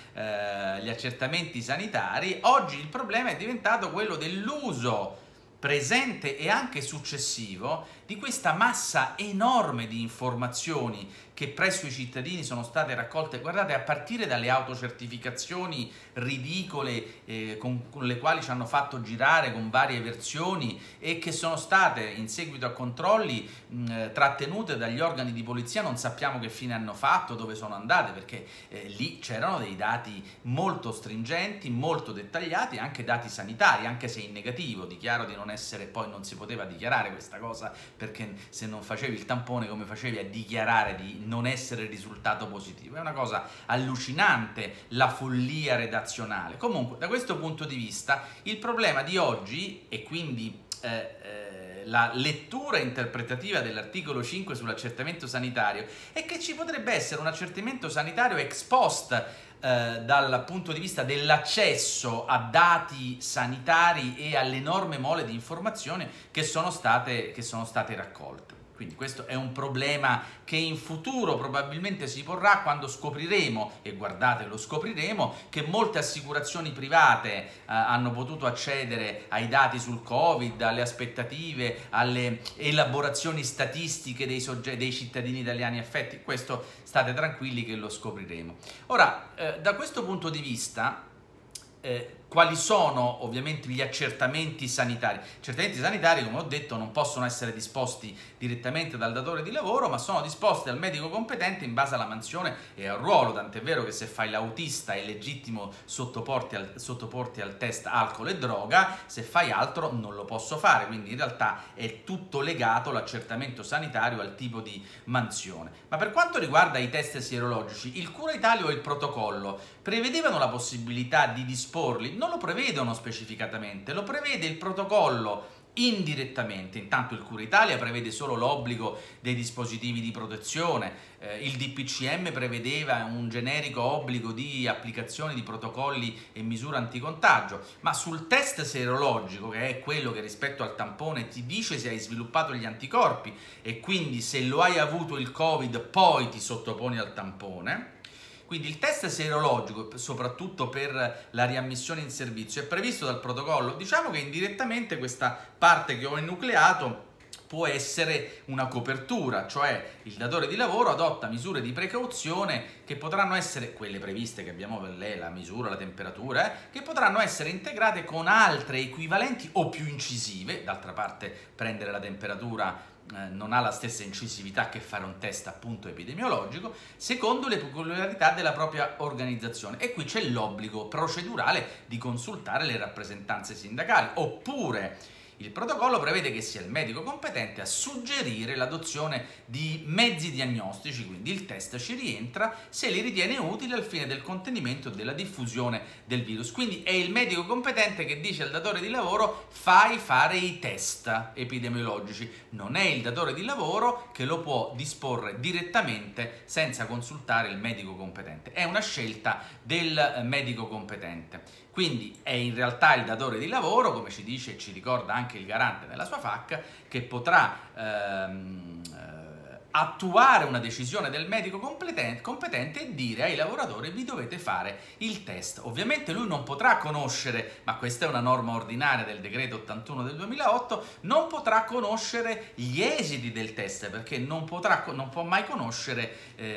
eh, gli accertamenti sanitari, oggi il problema è diventato quello dell'uso presente e anche successivo di questa massa enorme di informazioni che presso i cittadini sono state raccolte, guardate, a partire dalle autocertificazioni ridicole eh, con, con le quali ci hanno fatto girare con varie versioni, e che sono state in seguito a controlli mh, trattenute dagli organi di polizia. Non sappiamo che fine hanno fatto, dove sono andate, perché eh, lì c'erano dei dati molto stringenti, molto dettagliati, anche dati sanitari, anche se in negativo. Dichiaro di non essere, poi non si poteva dichiarare questa cosa, perché se non facevi il tampone, come facevi a dichiarare di non essere risultato positivo? È una cosa allucinante la follia redazionale. Comunque, da questo punto di vista, il problema di oggi, e quindi eh, eh, la lettura interpretativa dell'articolo cinque sull'accertamento sanitario, è che ci potrebbe essere un accertamento sanitario ex post eh, dal punto di vista dell'accesso a dati sanitari e all'enorme mole di informazioni che sono state, che sono state raccolte. Quindi questo è un problema che in futuro probabilmente si porrà quando scopriremo, e guardate, lo scopriremo, che molte assicurazioni private eh, hanno potuto accedere ai dati sul Covid, alle aspettative, alle elaborazioni statistiche dei, dei cittadini italiani affetti. Questo state tranquilli che lo scopriremo. Ora, eh, da questo punto di vista, eh, quali sono ovviamente gli accertamenti sanitari? Gli accertamenti sanitari, come ho detto, non possono essere disposti direttamente dal datore di lavoro, ma sono disposti dal medico competente in base alla mansione e al ruolo, tant'è vero che se fai l'autista è legittimo sottoporti al, sottoporti al test alcol e droga, se fai altro non lo posso fare, quindi in realtà è tutto legato l'accertamento sanitario al tipo di mansione. Ma per quanto riguarda i test sierologici, il Cura Italia o il protocollo prevedevano la possibilità di disporli? Non lo prevedono specificatamente, lo prevede il protocollo indirettamente. Intanto il Cura Italia prevede solo l'obbligo dei dispositivi di protezione, eh, il D P C M prevedeva un generico obbligo di applicazione di protocolli e misure anticontagio, ma sul test serologico, che è quello che rispetto al tampone ti dice se hai sviluppato gli anticorpi e quindi se lo hai avuto il Covid poi ti sottoponi al tampone. Quindi il test serologico, soprattutto per la riammissione in servizio, è previsto dal protocollo. Diciamo che indirettamente questa parte che ho enucleato può essere una copertura, cioè il datore di lavoro adotta misure di precauzione che potranno essere quelle previste che abbiamo per lei, la misura, la temperatura, eh, che potranno essere integrate con altre equivalenti o più incisive. D'altra parte prendere la temperatura eh, non ha la stessa incisività che fare un test appunto epidemiologico, secondo le peculiarità della propria organizzazione. E qui c'è l'obbligo procedurale di consultare le rappresentanze sindacali, oppure il protocollo prevede che sia il medico competente a suggerire l'adozione di mezzi diagnostici, quindi il test ci rientra se li ritiene utili al fine del contenimento e della diffusione del virus. Quindi è il medico competente che dice al datore di lavoro: fai fare i test epidemiologici, non è il datore di lavoro che lo può disporre direttamente senza consultare il medico competente. È una scelta del medico competente. Quindi è in realtà il datore di lavoro, come ci dice e ci ricorda anche il garante nella sua F A Q, che potrà ehm, attuare una decisione del medico competente e dire ai lavoratori: vi dovete fare il test. Ovviamente lui non potrà conoscere, ma questa è una norma ordinaria del decreto ottantuno del duemilaotto, non potrà conoscere gli esiti del test, perché non, potrà, non può mai conoscere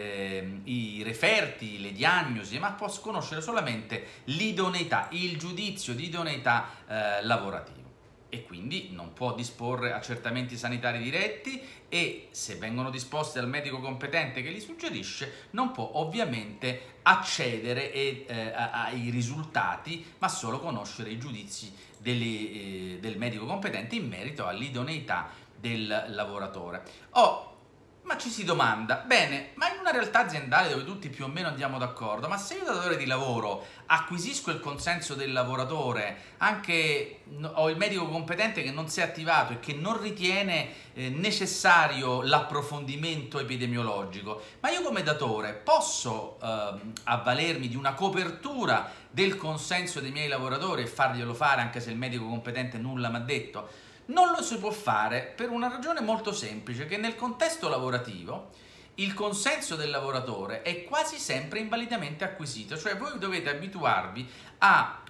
eh, i referti, le diagnosi, ma può conoscere solamente l'idoneità, il giudizio di idoneità eh, lavorativa. E quindi non può disporre accertamenti sanitari diretti e, se vengono disposti dal medico competente che li suggerisce, non può ovviamente accedere e, eh, ai risultati, ma solo conoscere i giudizi delle, eh, del medico competente in merito all'idoneità del lavoratore. Oh, ma ci si domanda, bene, ma in una realtà aziendale dove tutti più o meno andiamo d'accordo, ma se io datore di lavoro acquisisco il consenso del lavoratore, anche ho il medico competente che non si è attivato e che non ritiene eh, necessario l'approfondimento epidemiologico, ma io come datore posso eh, avvalermi di una copertura del consenso dei miei lavoratori e farglielo fare anche se il medico competente nulla mi ha detto? Non lo si può fare per una ragione molto semplice, che nel contesto lavorativo il consenso del lavoratore è quasi sempre invalidamente acquisito, cioè voi dovete abituarvi a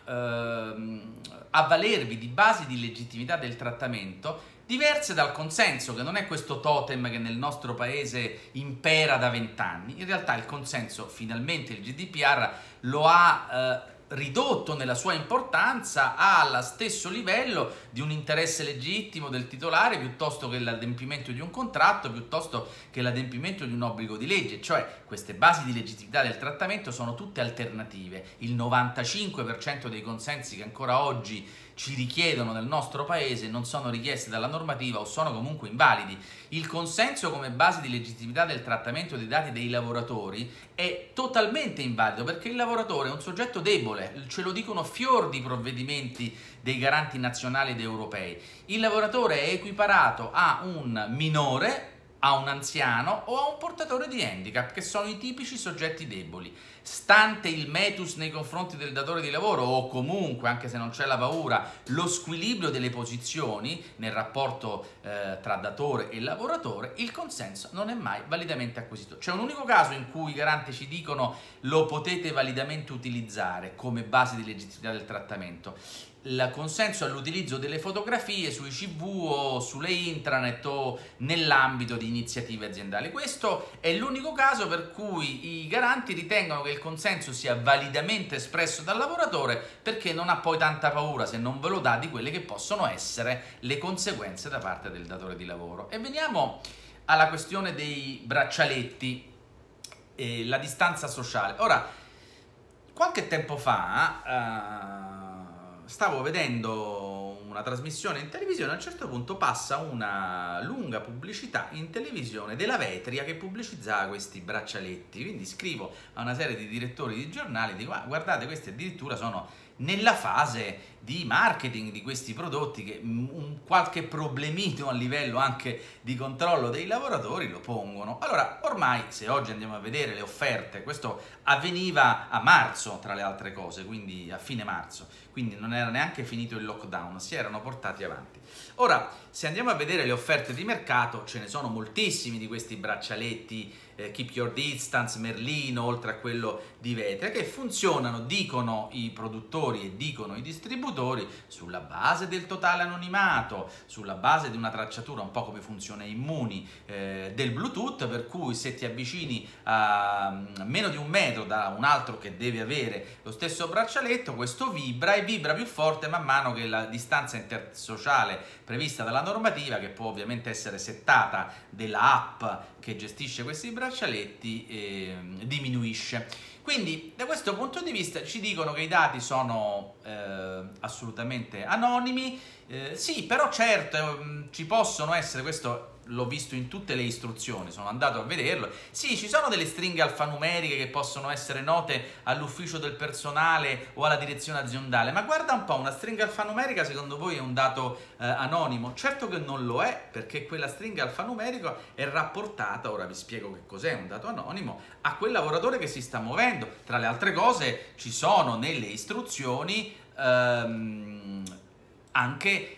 ehm, avvalervi di basi di legittimità del trattamento diverse dal consenso, che non è questo totem che nel nostro paese impera da vent'anni. In realtà il consenso, finalmente il G D P R lo ha eh, ridotto nella sua importanza allo stesso livello di un interesse legittimo del titolare piuttosto che l'adempimento di un contratto, piuttosto che l'adempimento di un obbligo di legge. Cioè, queste basi di legittimità del trattamento sono tutte alternative. Il novantacinque per cento dei consensi che ancora oggi ci richiedono nel nostro paese non sono richiesti dalla normativa o sono comunque invalidi. Il consenso come base di legittimità del trattamento dei dati dei lavoratori è totalmente invalido, perché il lavoratore è un soggetto debole, ce lo dicono fior di provvedimenti dei garanti nazionali ed europei. Il lavoratore è equiparato a un minore, a un anziano o a un portatore di handicap, che sono i tipici soggetti deboli. Stante il metus nei confronti del datore di lavoro, o comunque, anche se non c'è la paura, lo squilibrio delle posizioni nel rapporto eh, tra datore e lavoratore, il consenso non è mai validamente acquisito. C'è un unico caso in cui i garanti ci dicono: lo potete validamente utilizzare come base di legittimità del trattamento. Il consenso all'utilizzo delle fotografie sui C V o sulle intranet o nell'ambito di iniziative aziendali. Questo è l'unico caso per cui i garanti ritengono che il consenso sia validamente espresso dal lavoratore, perché non ha poi tanta paura, se non ve lo dà, di quelle che possono essere le conseguenze da parte del datore di lavoro. E veniamo alla questione dei braccialetti e la distanza sociale. Ora, qualche tempo fa uh, stavo vedendo una trasmissione in televisione, a un certo punto passa una lunga pubblicità in televisione della Vetria che pubblicizzava questi braccialetti. Quindi scrivo a una serie di direttori di giornali, dico: ah, guardate, questi addirittura sono nella fase di marketing di questi prodotti, che un qualche problemino a livello anche di controllo dei lavoratori lo pongono. Allora, ormai, se oggi andiamo a vedere le offerte, questo avveniva a marzo tra le altre cose, quindi a fine marzo, quindi non era neanche finito il lockdown, si erano portati avanti. Ora, se andiamo a vedere le offerte di mercato, ce ne sono moltissimi di questi braccialetti eh, Keep Your Distance, Merlino, oltre a quello di Vetria, che funzionano, dicono i produttori e dicono i distributori, interlocutori sulla base del totale anonimato, sulla base di una tracciatura, un po' come funziona Immuni, eh, del Bluetooth, per cui se ti avvicini a meno di un metro da un altro che deve avere lo stesso braccialetto, questo vibra e vibra più forte man mano che la distanza intersociale prevista dalla normativa, che può ovviamente essere settata, della app che gestisce questi braccialetti, eh, diminuisce. Quindi da questo punto di vista ci dicono che i dati sono eh, assolutamente anonimi, eh, sì, però certo eh, ci possono essere, questo l'ho visto in tutte le istruzioni, sono andato a vederlo, sì, ci sono delle stringhe alfanumeriche che possono essere note all'ufficio del personale o alla direzione aziendale, ma guarda un po', una stringa alfanumerica secondo voi è un dato eh, anonimo? Certo che non lo è, perché quella stringa alfanumerica è rapportata, ora vi spiego che cos'è un dato anonimo, a quel lavoratore che si sta muovendo. Tra le altre cose ci sono nelle istruzioni ehm, anche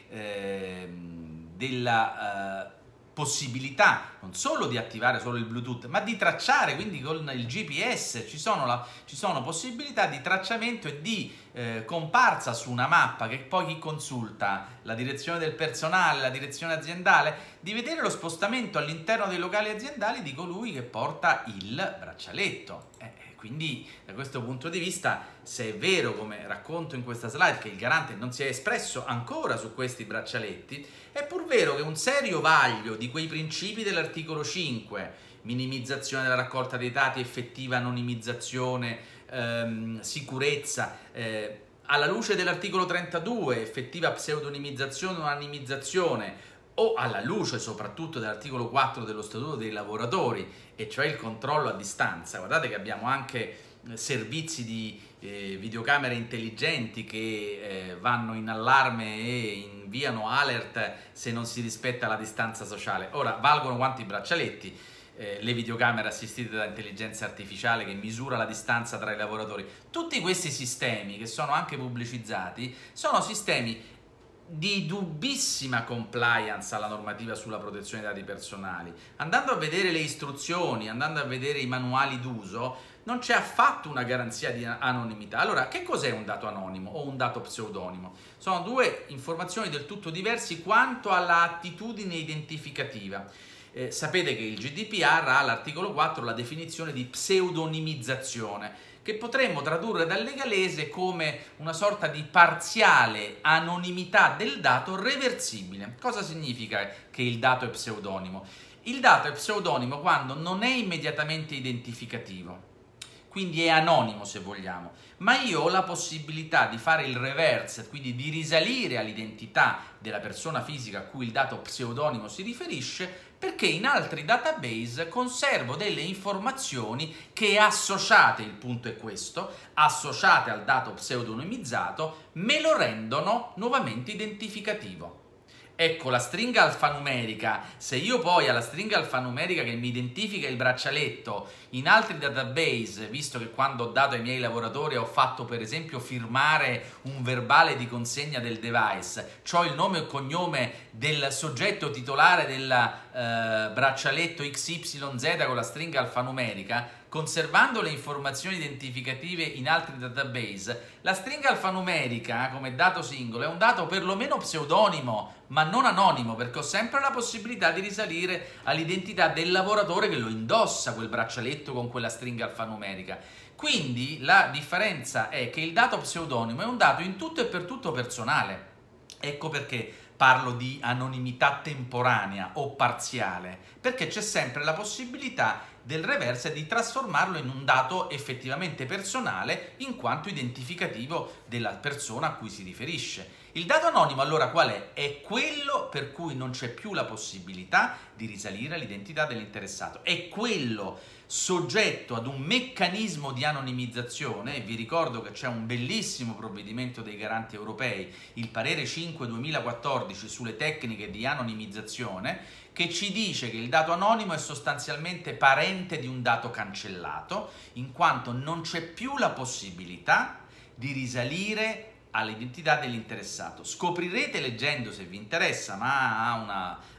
ehm, della... Eh, possibilità non solo di attivare solo il Bluetooth, ma di tracciare, quindi con il G P S ci sono, la, ci sono possibilità di tracciamento e di eh, comparsa su una mappa che poi chi consulta, la direzione del personale, la direzione aziendale, di vedere lo spostamento all'interno dei locali aziendali di colui che porta il braccialetto. Eh, Quindi da questo punto di vista, se è vero, come racconto in questa slide, che il garante non si è espresso ancora su questi braccialetti, è pur vero che un serio vaglio di quei principi dell'articolo cinque, minimizzazione della raccolta dei dati, effettiva anonimizzazione, ehm, sicurezza, eh, alla luce dell'articolo trentadue, effettiva pseudonimizzazione o anonimizzazione, o alla luce soprattutto dell'articolo quattro dello Statuto dei lavoratori, e cioè il controllo a distanza. Guardate che abbiamo anche servizi di eh, videocamere intelligenti che eh, vanno in allarme e inviano alert se non si rispetta la distanza sociale. Ora, valgono quanti braccialetti? Eh, le videocamere assistite da intelligenza artificiale che misura la distanza tra i lavoratori. Tutti questi sistemi, che sono anche pubblicizzati, sono sistemi di dubbissima compliance alla normativa sulla protezione dei dati personali. Andando a vedere le istruzioni, andando a vedere i manuali d'uso, non c'è affatto una garanzia di anonimità. Allora, che cos'è un dato anonimo o un dato pseudonimo? Sono due informazioni del tutto diverse quanto alla attitudine identificativa. Eh, sapete che il G D P R ha all'articolo quattro la definizione di pseudonimizzazione, che potremmo tradurre dal legalese come una sorta di parziale anonimità del dato reversibile. Cosa significa che il dato è pseudonimo? Il dato è pseudonimo quando non è immediatamente identificativo, quindi è anonimo se vogliamo, ma io ho la possibilità di fare il reverse, quindi di risalire all'identità della persona fisica a cui il dato pseudonimo si riferisce, perché in altri database conservo delle informazioni che associate, il punto è questo, associate al dato pseudonimizzato, me lo rendono nuovamente identificativo. Ecco, la stringa alfanumerica, se io poi alla stringa alfanumerica che mi identifica il braccialetto in altri database, visto che quando ho dato ai miei lavoratori ho fatto per esempio firmare un verbale di consegna del device, c'ho il nome e cognome del soggetto titolare del eh, braccialetto X Y Z con la stringa alfanumerica, conservando le informazioni identificative in altri database, la stringa alfanumerica come dato singolo è un dato perlomeno pseudonimo, ma non anonimo, perché ho sempre la possibilità di risalire all'identità del lavoratore che lo indossa quel braccialetto con quella stringa alfanumerica. Quindi la differenza è che il dato pseudonimo è un dato in tutto e per tutto personale. Ecco perché parlo di anonimità temporanea o parziale, perché c'è sempre la possibilità del reverse di trasformarlo in un dato effettivamente personale in quanto identificativo della persona a cui si riferisce. Il dato anonimo allora qual è? È quello per cui non c'è più la possibilità di risalire all'identità dell'interessato, è quello soggetto ad un meccanismo di anonimizzazione, e vi ricordo che c'è un bellissimo provvedimento dei garanti europei, il parere cinque duemilaquattordici sulle tecniche di anonimizzazione, che ci dice che il dato anonimo è sostanzialmente parente di un dato cancellato, in quanto non c'è più la possibilità di risalire all'identità dell'interessato. Scoprirete leggendo, se vi interessa, ma ha una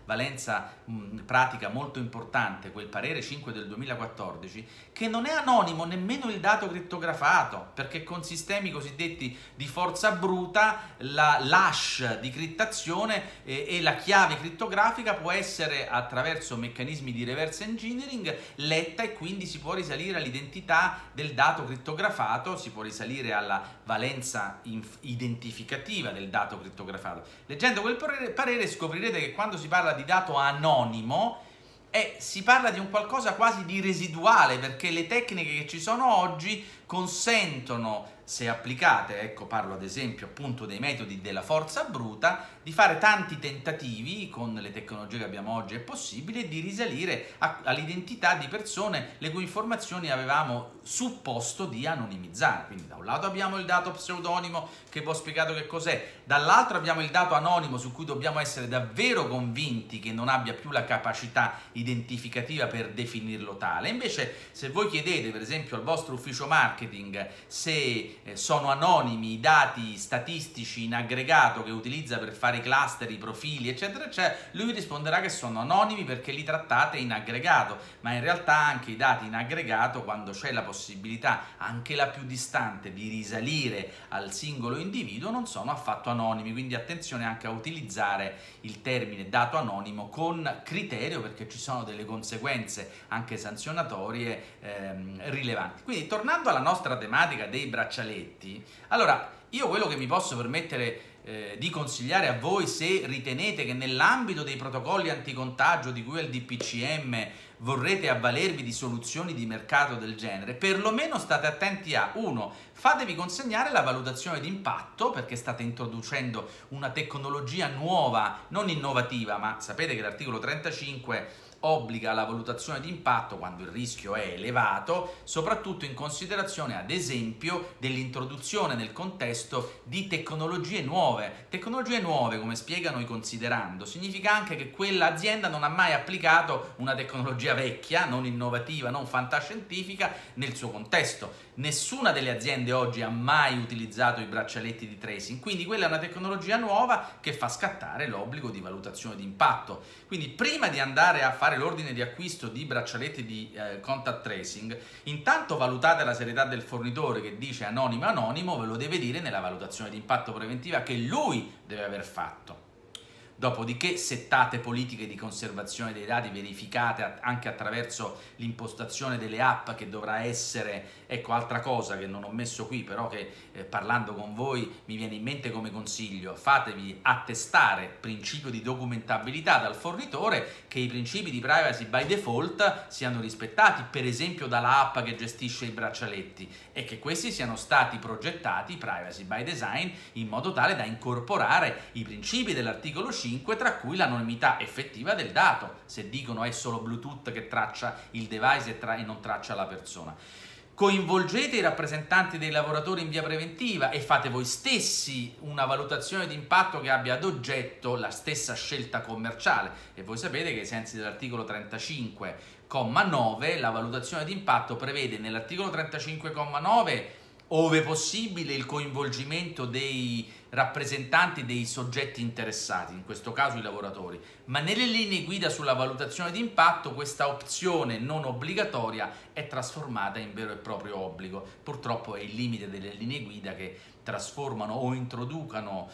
valenza mh, pratica molto importante, quel parere cinque del duemilaquattordici, che non è anonimo nemmeno il dato crittografato, perché con sistemi cosiddetti di forza bruta la l'hash di crittazione e, e la chiave crittografica può essere, attraverso meccanismi di reverse engineering, letta, e quindi si può risalire all'identità del dato crittografato, si può risalire alla valenza identificativa del dato crittografato. Leggendo quel parere scoprirete che quando si parla di dato anonimo eh, si parla di un qualcosa quasi di residuale, perché le tecniche che ci sono oggi consentono, se applicate, ecco parlo ad esempio appunto dei metodi della forza bruta, di fare tanti tentativi, con le tecnologie che abbiamo oggi è possibile, di risalire all'identità di persone le cui informazioni avevamo supposto di anonimizzare. Quindi da un lato abbiamo il dato pseudonimo che vi ho spiegato che cos'è, dall'altro abbiamo il dato anonimo su cui dobbiamo essere davvero convinti che non abbia più la capacità identificativa per definirlo tale. Invece se voi chiedete per esempio al vostro ufficio marketing se sono anonimi i dati statistici in aggregato che utilizza per fare i cluster, i profili eccetera eccetera, lui risponderà che sono anonimi perché li trattate in aggregato, ma in realtà anche i dati in aggregato, quando c'è la possibilità anche la più distante di risalire al singolo individuo, non sono affatto anonimi. Quindi attenzione anche a utilizzare il termine dato anonimo con criterio, perché ci sono delle conseguenze anche sanzionatorie ehm, rilevanti. Quindi tornando alla nostra tematica dei braccialetti, allora io quello che mi posso permettere eh, di consigliare a voi, se ritenete che nell'ambito dei protocolli anticontagio di cui al D P C M vorrete avvalervi di soluzioni di mercato del genere, perlomeno state attenti a uno, fatevi consegnare la valutazione di impatto, perché state introducendo una tecnologia nuova, non innovativa, ma sapete che l'articolo trentacinque obbliga la valutazione di impatto quando il rischio è elevato, soprattutto in considerazione ad esempio dell'introduzione nel contesto di tecnologie nuove. Tecnologie nuove, come spiegano i considerando, significa anche che quell'azienda non ha mai applicato una tecnologia vecchia, non innovativa, non fantascientifica nel suo contesto. Nessuna delle aziende oggi ha mai utilizzato i braccialetti di tracing, quindi quella è una tecnologia nuova che fa scattare l'obbligo di valutazione di impatto. Quindi prima di andare a fare l'ordine di acquisto di braccialetti di eh, contact tracing, intanto valutate la serietà del fornitore che dice anonimo anonimo, ve lo deve dire nella valutazione di impatto preventiva che lui deve aver fatto. Dopodiché settate politiche di conservazione dei dati verificate anche attraverso l'impostazione delle app, che dovrà essere, ecco altra cosa che non ho messo qui però che eh, parlando con voi mi viene in mente come consiglio: fatevi attestare principio di documentabilità dal fornitore che i principi di privacy by default siano rispettati, per esempio dalla app che gestisce i braccialetti, e che questi siano stati progettati privacy by design in modo tale da incorporare i principi dell'articolo cinque, tra cui l'anonimità effettiva del dato, se dicono è solo Bluetooth che traccia il device e, tra- e non traccia la persona. Coinvolgete i rappresentanti dei lavoratori in via preventiva e fate voi stessi una valutazione di impatto che abbia ad oggetto la stessa scelta commerciale, e voi sapete che ai sensi dell'articolo trentacinque comma nove la valutazione di impatto prevede nell'articolo trentacinque comma nove, ove possibile, il coinvolgimento dei rappresentanti dei soggetti interessati, in questo caso i lavoratori, ma nelle linee guida sulla valutazione di impatto questa opzione non obbligatoria è trasformata in vero e proprio obbligo. Purtroppo è il limite delle linee guida che trasformano o introducano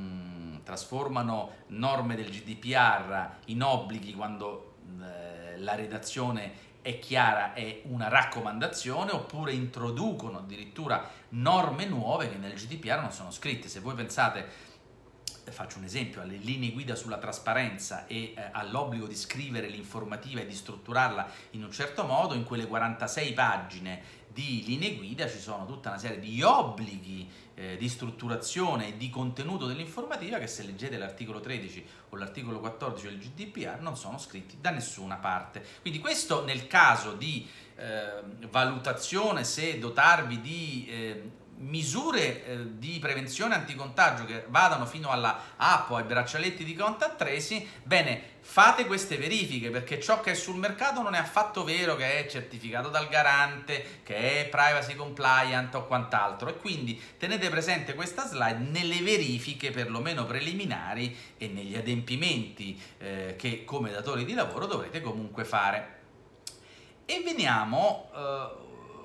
mh, trasformano norme del G D P R in obblighi quando eh, la redazione è chiara, è una raccomandazione, oppure introducono addirittura norme nuove che nel G D P R non sono scritte. Se voi pensate, faccio un esempio, alle linee guida sulla trasparenza e eh, all'obbligo di scrivere l'informativa e di strutturarla in un certo modo, in quelle quarantasei pagine di linee guida ci sono tutta una serie di obblighi eh, di strutturazione e di contenuto dell'informativa che, se leggete l'articolo tredici o l'articolo quattordici del G D P R, non sono scritti da nessuna parte. Quindi questo nel caso di eh, valutazione se dotarvi di eh, misure eh, di prevenzione anticontagio che vadano fino alla app o ai braccialetti di contact tracing, bene, fate queste verifiche, perché ciò che è sul mercato non è affatto vero che è certificato dal garante, che è privacy compliant o quant'altro, e quindi tenete presente questa slide nelle verifiche perlomeno preliminari e negli adempimenti eh, che come datori di lavoro dovrete comunque fare. E veniamo eh,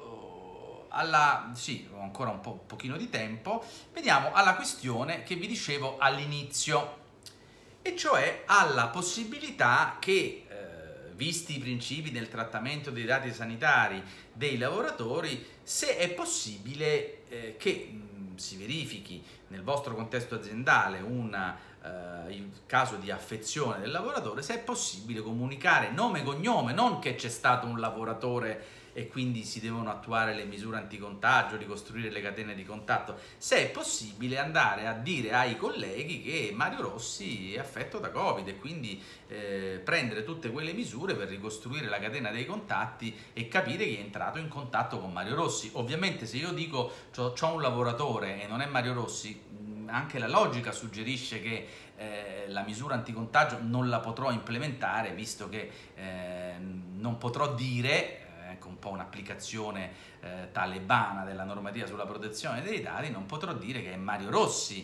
alla, sì, ho ancora un, po', un pochino di tempo, veniamo alla questione che vi dicevo all'inizio, e cioè alla possibilità che, eh, visti i principi del trattamento dei dati sanitari dei lavoratori, se è possibile eh, che mh, si verifichi nel vostro contesto aziendale una Uh, il caso di affezione del lavoratore, se è possibile comunicare nome e cognome, non che c'è stato un lavoratore e quindi si devono attuare le misure anticontagio, ricostruire le catene di contatto, se è possibile andare a dire ai colleghi che Mario Rossi è affetto da Covid e quindi eh, prendere tutte quelle misure per ricostruire la catena dei contatti e capire chi è entrato in contatto con Mario Rossi. Ovviamente se io dico c'ho un lavoratore e non è Mario Rossi, anche la logica suggerisce che eh, la misura anticontagio non la potrò implementare, visto che eh, non potrò dire, ecco un po' un'applicazione eh, talebana della normativa sulla protezione dei dati, non potrò dire che è Mario Rossi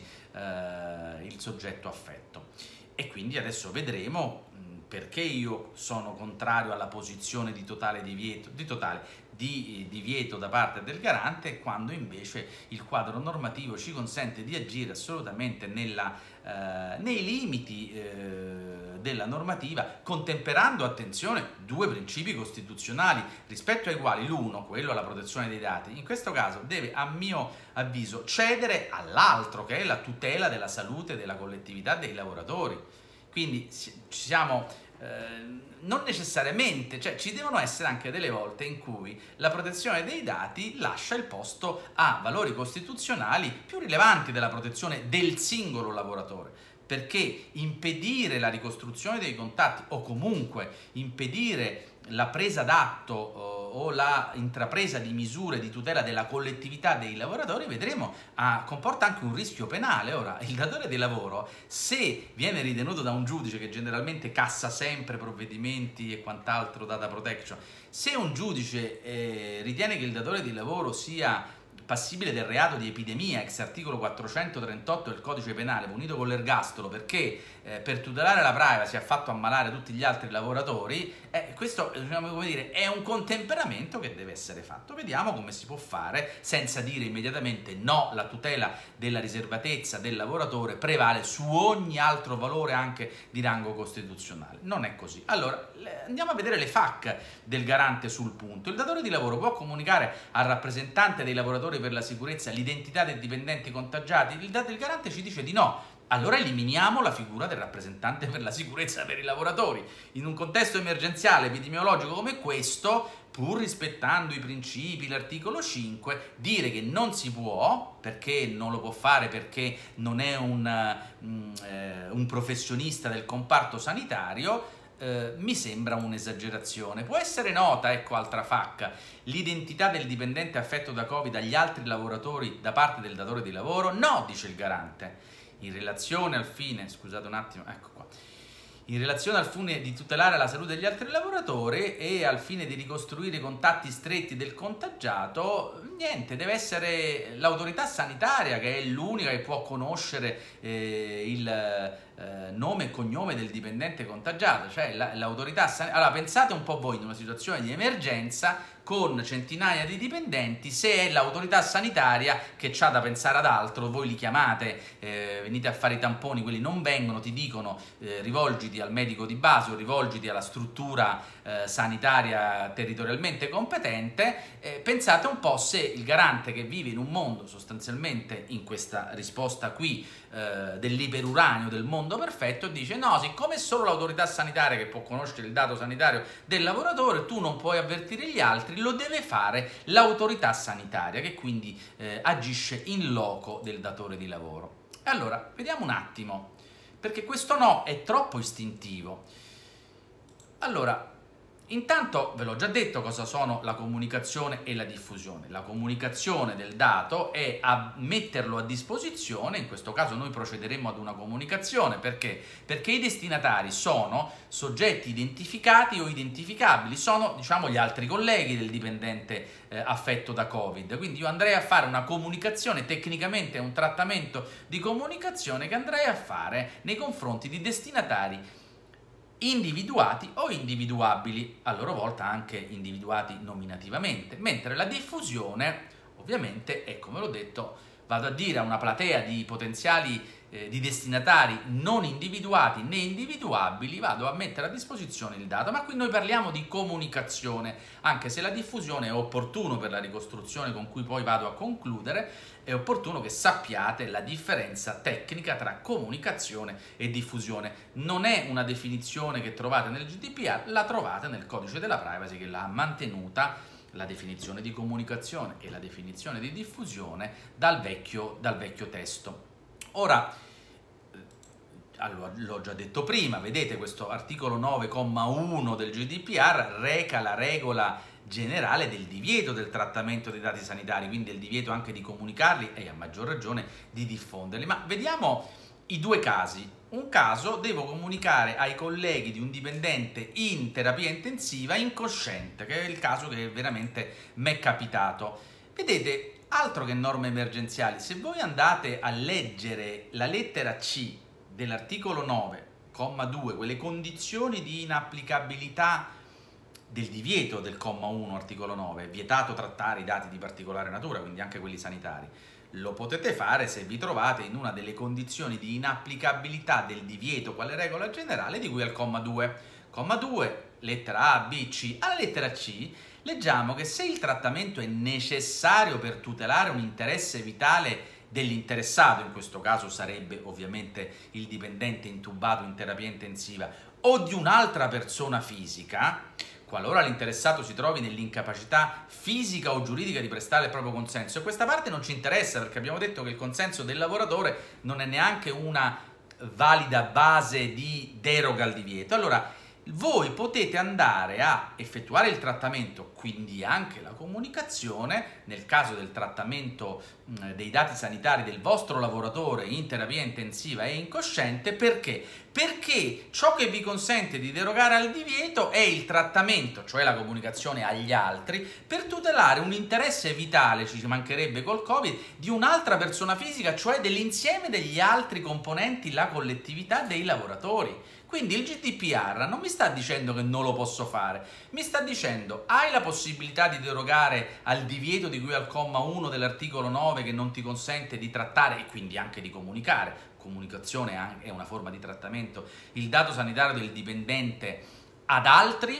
eh, il soggetto affetto. E quindi adesso vedremo mh, perché io sono contrario alla posizione di totale divieto, di totale di divieto da parte del garante, quando invece il quadro normativo ci consente di agire assolutamente nella, eh, nei limiti eh, della normativa, contemperando, attenzione, due principi costituzionali rispetto ai quali l'uno, quello alla protezione dei dati, in questo caso deve, a mio avviso, cedere all'altro, che è la tutela della salute della collettività dei lavoratori. Quindi ci siamo Eh, non necessariamente, cioè ci devono essere anche delle volte in cui la protezione dei dati lascia il posto a valori costituzionali più rilevanti della protezione del singolo lavoratore, perché impedire la ricostruzione dei contatti o comunque impedire la presa d'atto o la intrapresa di misure di tutela della collettività dei lavoratori, vedremo, ah, comporta anche un rischio penale. Ora, il datore di lavoro, se viene ritenuto da un giudice, che generalmente cassa sempre provvedimenti e quant'altro, data protection, se un giudice eh, ritiene che il datore di lavoro sia passibile del reato di epidemia, ex articolo quattrocentotrentotto del codice penale, punito con l'ergastolo, perché eh, per tutelare la privacy ha fatto ammalare tutti gli altri lavoratori, eh, questo diciamo, come dire, è un contemperamento che deve essere fatto. Vediamo come si può fare senza dire immediatamente no, la tutela della riservatezza del lavoratore prevale su ogni altro valore anche di rango costituzionale. Non è così. Allora, andiamo a vedere le F A Q del garante sul punto. Il datore di lavoro può comunicare al rappresentante dei lavoratori per la sicurezza l'identità dei dipendenti contagiati? Il, il garante ci dice di no. Allora eliminiamo la figura del rappresentante per la sicurezza per i lavoratori. In un contesto emergenziale epidemiologico come questo, pur rispettando i principi, l'articolo cinque, dire che non si può, perché non lo può fare perché non è un, um, eh, un professionista del comparto sanitario, Uh, mi sembra un'esagerazione. Può essere nota, ecco altra F A Q, l'identità del dipendente affetto da Covid agli altri lavoratori da parte del datore di lavoro? No, dice il garante. In relazione al fine, scusate un attimo, ecco qua. In relazione al fine di tutelare la salute degli altri lavoratori e al fine di ricostruire i contatti stretti del contagiato, niente, deve essere l'autorità sanitaria, che è l'unica che può conoscere eh, il eh, nome e cognome del dipendente contagiato, cioè l'autorità sanitaria. Allora pensate un po' voi in una situazione di emergenza con centinaia di dipendenti, se è l'autorità sanitaria che c'ha da pensare ad altro, voi li chiamate, eh, venite a fare i tamponi, quelli non vengono, ti dicono eh, rivolgiti al medico di base o rivolgiti alla struttura eh, sanitaria territorialmente competente. Eh, pensate un po' se il garante, che vive in un mondo sostanzialmente, in questa risposta qui eh, dell'iperuranio, del mondo perfetto, dice no, siccome è solo l'autorità sanitaria che può conoscere il dato sanitario del lavoratore, tu non puoi avvertire gli altri, lo deve fare l'autorità sanitaria, che quindi eh, agisce in loco del datore di lavoro. Allora, vediamo un attimo, perché questo no è troppo istintivo. Allora, Intanto ve l'ho già detto cosa sono la comunicazione e la diffusione. La comunicazione del dato è a metterlo a disposizione, in questo caso noi procederemo ad una comunicazione, perché? Perché i destinatari sono soggetti identificati o identificabili, sono diciamo gli altri colleghi del dipendente eh, affetto da Covid, quindi io andrei a fare una comunicazione, tecnicamente è un trattamento di comunicazione che andrei a fare nei confronti di destinatari individuati o individuabili, a loro volta anche individuati nominativamente, mentre la diffusione ovviamente è, come l'ho detto, vado a dire a una platea di potenziali eh, di destinatari non individuati né individuabili, vado a mettere a disposizione il dato, ma qui noi parliamo di comunicazione, anche se la diffusione è opportuno per la ricostruzione con cui poi vado a concludere, è opportuno che sappiate la differenza tecnica tra comunicazione e diffusione. Non è una definizione che trovate nel G D P R, la trovate nel codice della privacy che l'ha mantenuta, la definizione di comunicazione e la definizione di diffusione dal vecchio, dal vecchio testo. Ora, allora, l'ho già detto prima, vedete questo articolo nove comma uno del G D P R reca la regola generale del divieto del trattamento dei dati sanitari, quindi il divieto anche di comunicarli e a maggior ragione di diffonderli. Ma vediamo i due casi. Un caso, devo comunicare ai colleghi di un dipendente in terapia intensiva incosciente, che è il caso che veramente mi è capitato. Vedete, altro che norme emergenziali, se voi andate a leggere la lettera C dell'articolo nove comma due, quelle condizioni di inapplicabilità del divieto del comma uno articolo nove, vietato trattare i dati di particolare natura, quindi anche quelli sanitari, lo potete fare se vi trovate in una delle condizioni di inapplicabilità del divieto quale regola generale di cui al comma due. Comma due, lettera A, B, C. Alla lettera C leggiamo che se il trattamento è necessario per tutelare un interesse vitale dell'interessato, in questo caso sarebbe ovviamente il dipendente intubato in terapia intensiva, o di un'altra persona fisica, qualora l'interessato si trovi nell'incapacità fisica o giuridica di prestare il proprio consenso. E questa parte non ci interessa perché abbiamo detto che il consenso del lavoratore non è neanche una valida base di deroga al divieto. Allora, voi potete andare a effettuare il trattamento, quindi anche la comunicazione, nel caso del trattamento mh, dei dati sanitari del vostro lavoratore in terapia intensiva e incosciente. Perché? Perché ciò che vi consente di derogare al divieto è il trattamento, cioè la comunicazione agli altri, per tutelare un interesse vitale, ci mancherebbe col Covid, di un'altra persona fisica, cioè dell'insieme degli altri componenti, la collettività dei lavoratori. Quindi il G D P R non mi sta dicendo che non lo posso fare, mi sta dicendo hai la possibilità di derogare al divieto di cui al comma uno dell'articolo nove che non ti consente di trattare e quindi anche di comunicare, comunicazione è una forma di trattamento, il dato sanitario del dipendente ad altri?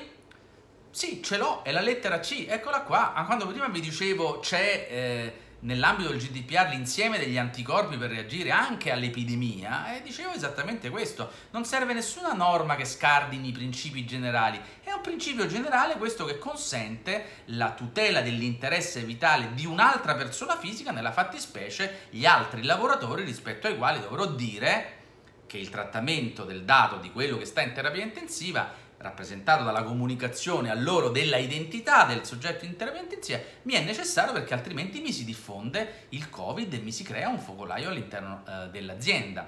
Sì, ce l'ho, è la lettera C, eccola qua. Quando prima vi dicevo c'è eh, nell'ambito del G D P R l'insieme degli anticorpi per reagire anche all'epidemia, eh, dicevo esattamente questo. Non serve nessuna norma che scardini i principi generali, è un principio generale questo che consente la tutela dell'interesse vitale di un'altra persona fisica, nella fattispecie gli altri lavoratori rispetto ai quali dovrò dire che il trattamento del dato di quello che sta in terapia intensiva, rappresentato dalla comunicazione a loro della identità del soggetto in terapia intensiva, mi è necessario perché altrimenti mi si diffonde il Covid e mi si crea un focolaio all'interno eh, dell'azienda.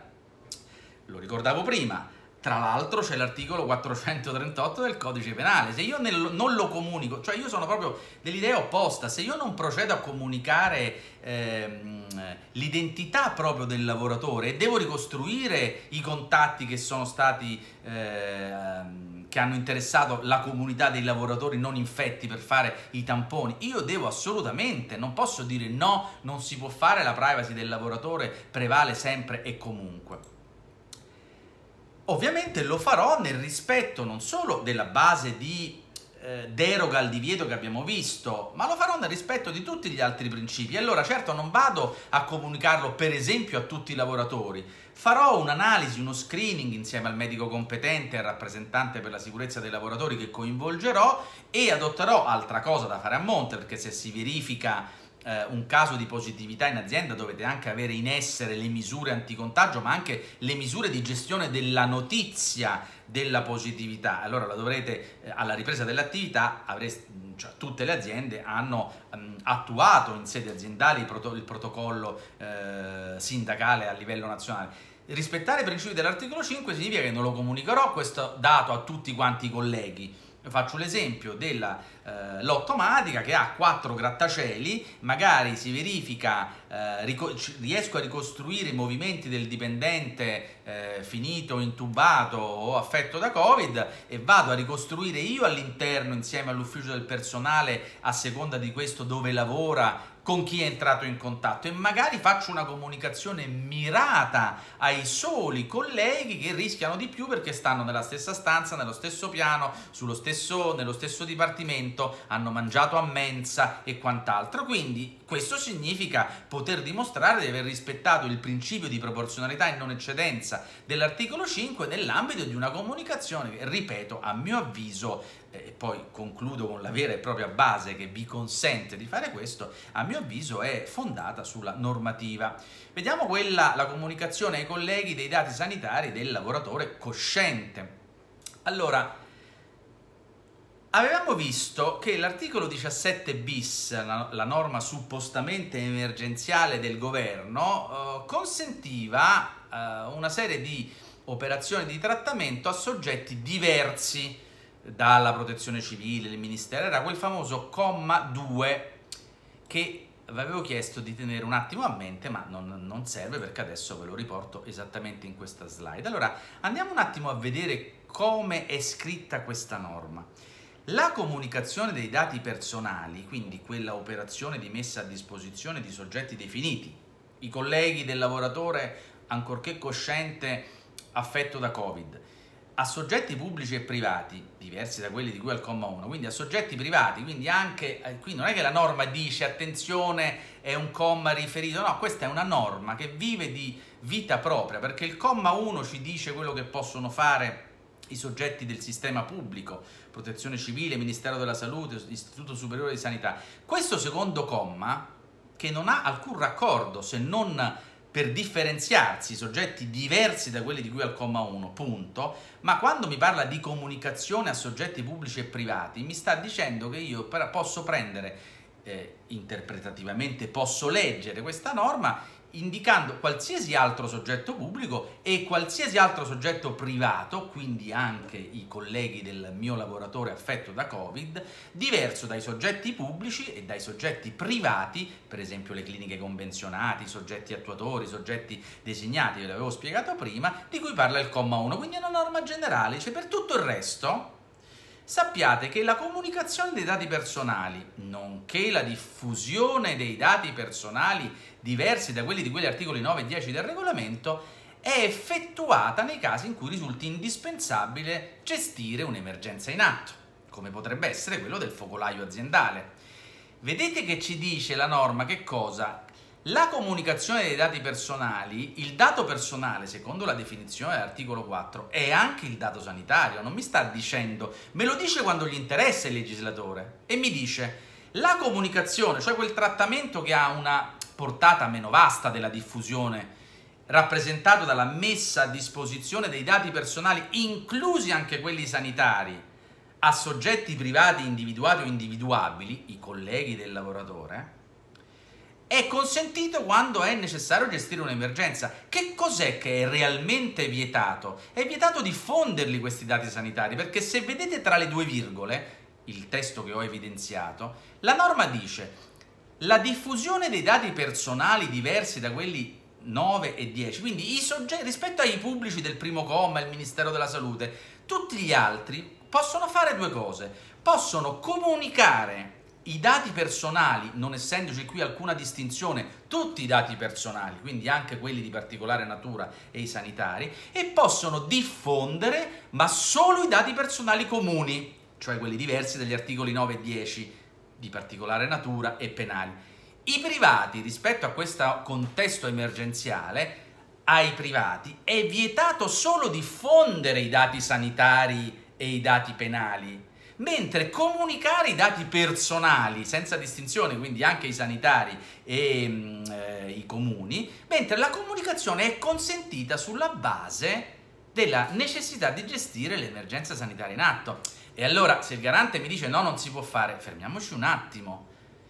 Lo ricordavo prima, tra l'altro c'è l'articolo quattrocentotrentotto del codice penale. Se io nel, non lo comunico, cioè io sono proprio dell'idea opposta, se io non procedo a comunicare ehm, l'identità proprio del lavoratore e devo ricostruire i contatti che sono stati ehm, che hanno interessato la comunità dei lavoratori non infetti per fare i tamponi, io devo assolutamente, non posso dire no, non si può fare, la privacy del lavoratore prevale sempre e comunque. Ovviamente lo farò nel rispetto non solo della base di eh, deroga al divieto che abbiamo visto, ma lo farò nel rispetto di tutti gli altri principi. E allora certo non vado a comunicarlo per esempio a tutti i lavoratori, farò un'analisi, uno screening insieme al medico competente e al rappresentante per la sicurezza dei lavoratori che coinvolgerò e adotterò altra cosa da fare a monte, perché se si verifica eh, un caso di positività in azienda dovete anche avere in essere le misure anticontagio, ma anche le misure di gestione della notizia della positività. Allora la dovrete, eh, alla ripresa dell'attività, avreste, cioè, tutte le aziende hanno um, attuato in sede aziendale il, proto il protocollo eh, sindacale a livello nazionale. Rispettare i principi dell'articolo cinque significa che non lo comunicherò questo dato a tutti quanti i colleghi. Faccio l'esempio della eh, Lottomatica che ha quattro grattacieli, magari si verifica, eh, riesco a ricostruire i movimenti del dipendente eh, finito, intubato o affetto da Covid e vado a ricostruire io all'interno insieme all'ufficio del personale a seconda di questo dove lavora, con chi è entrato in contatto e magari faccio una comunicazione mirata ai soli colleghi che rischiano di più perché stanno nella stessa stanza, nello stesso piano, sullo stesso, nello stesso dipartimento, hanno mangiato a mensa e quant'altro. Quindi questo significa poter dimostrare di aver rispettato il principio di proporzionalità e non eccedenza dell'articolo cinque nell'ambito di una comunicazione che, ripeto, a mio avviso, e poi concludo con la vera e propria base che vi consente di fare questo, a mio avviso è fondata sulla normativa. Vediamo quella, la comunicazione ai colleghi dei dati sanitari del lavoratore cosciente. Allora, avevamo visto che l'articolo diciassette bis, la, la norma suppostamente emergenziale del governo, eh, consentiva eh, una serie di operazioni di trattamento a soggetti diversi dalla protezione civile, il ministero. Era quel famoso comma due che vi avevo chiesto di tenere un attimo a mente, ma non, non serve perché adesso ve lo riporto esattamente in questa slide. Allora, andiamo un attimo a vedere come è scritta questa norma. La comunicazione dei dati personali, quindi quella operazione di messa a disposizione di soggetti definiti, i colleghi del lavoratore ancorché cosciente affetto da Covid, a soggetti pubblici e privati, diversi da quelli di cui al comma uno, quindi a soggetti privati, quindi anche, eh, qui non è che la norma dice attenzione è un comma riferito, no, questa è una norma che vive di vita propria, perché il comma uno ci dice quello che possono fare i soggetti del sistema pubblico, protezione civile, Ministero della Salute, Istituto Superiore di Sanità. Questo secondo comma, che non ha alcun raccordo se non per differenziarsi soggetti diversi da quelli di cui al comma uno, punto, ma quando mi parla di comunicazione a soggetti pubblici e privati mi sta dicendo che io posso prendere, eh, interpretativamente posso leggere questa norma indicando qualsiasi altro soggetto pubblico e qualsiasi altro soggetto privato, quindi anche i colleghi del mio lavoratore affetto da Covid, diverso dai soggetti pubblici e dai soggetti privati, per esempio le cliniche convenzionate, i soggetti attuatori, i soggetti designati, ve l'avevo spiegato prima, di cui parla il comma uno, quindi è una norma generale, cioè per tutto il resto sappiate che la comunicazione dei dati personali, nonché la diffusione dei dati personali diversi da quelli di quegli articoli nove e dieci del regolamento, è effettuata nei casi in cui risulti indispensabile gestire un'emergenza in atto, come potrebbe essere quello del focolaio aziendale. Vedete che ci dice la norma che cosa? La comunicazione dei dati personali, il dato personale, secondo la definizione dell'articolo quattro, è anche il dato sanitario, non mi sta dicendo, me lo dice quando gli interessa il legislatore, e mi dice la comunicazione, cioè quel trattamento che ha una portata meno vasta della diffusione, rappresentato dalla messa a disposizione dei dati personali, inclusi anche quelli sanitari, a soggetti privati individuati o individuabili, i colleghi del lavoratore, è consentito quando è necessario gestire un'emergenza. Che cos'è che è realmente vietato? È vietato diffonderli questi dati sanitari, perché se vedete tra le due virgole, il testo che ho evidenziato, la norma dice la diffusione dei dati personali diversi da quelli nove e dieci, quindi i soggetti, rispetto ai pubblici del primo comma, il Ministero della Salute, tutti gli altri possono fare due cose, possono comunicare i dati personali, non essendoci qui alcuna distinzione, tutti i dati personali, quindi anche quelli di particolare natura e i sanitari, e possono diffondere, ma solo i dati personali comuni, cioè quelli diversi dagli articoli nove e dieci, di particolare natura e penali. I privati, rispetto a questo contesto emergenziale, ai privati è vietato solo diffondere i dati sanitari e i dati penali, mentre comunicare i dati personali senza distinzione, quindi anche i sanitari e eh, i comuni, mentre la comunicazione è consentita sulla base della necessità di gestire l'emergenza sanitaria in atto. E allora, se il garante mi dice no, non si può fare, fermiamoci un attimo.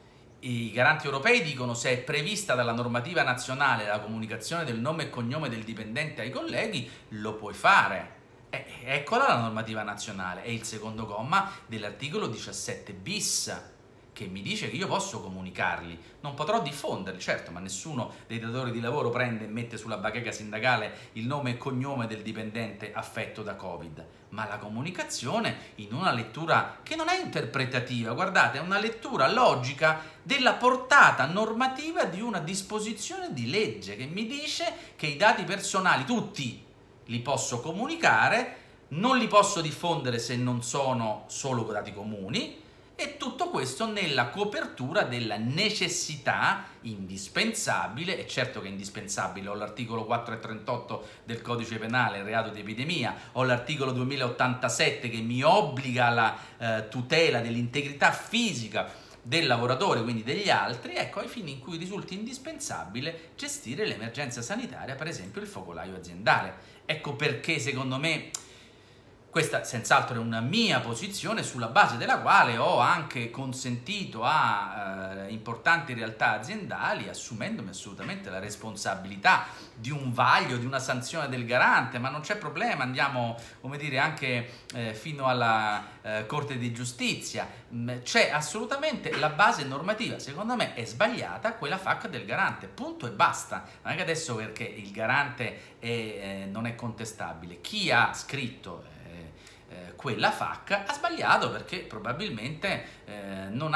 I garanti europei dicono se è prevista dalla normativa nazionale la comunicazione del nome e cognome del dipendente ai colleghi, lo puoi fare. Eh, eccola la normativa nazionale, è il secondo comma dell'articolo diciassette bis, che mi dice che io posso comunicarli, non potrò diffonderli, certo, ma nessuno dei datori di lavoro prende e mette sulla bacheca sindacale il nome e cognome del dipendente affetto da Covid, ma la comunicazione in una lettura che non è interpretativa, guardate, è una lettura logica della portata normativa di una disposizione di legge che mi dice che i dati personali, tutti, li posso comunicare, non li posso diffondere se non sono solo dati comuni, e tutto questo nella copertura della necessità indispensabile, e certo che è indispensabile, ho l'articolo quattrocentotrentotto del codice penale, il reato di epidemia, ho l'articolo duemilaottantasette che mi obbliga alla eh, tutela dell'integrità fisica del lavoratore, quindi degli altri, ecco, ai fini in cui risulti indispensabile gestire l'emergenza sanitaria, per esempio il focolaio aziendale. Ecco perché secondo me questa senz'altro è una mia posizione sulla base della quale ho anche consentito a eh, importanti realtà aziendali, assumendomi assolutamente la responsabilità di un vaglio, di una sanzione del garante, ma non c'è problema, andiamo, come dire, anche eh, fino alla eh, Corte di Giustizia. C'è assolutamente la base normativa, secondo me è sbagliata quella F A Q del garante, punto e basta. Non è che adesso perché il garante è, eh, non è contestabile, chi ha scritto quella F A Q ha sbagliato perché probabilmente eh, non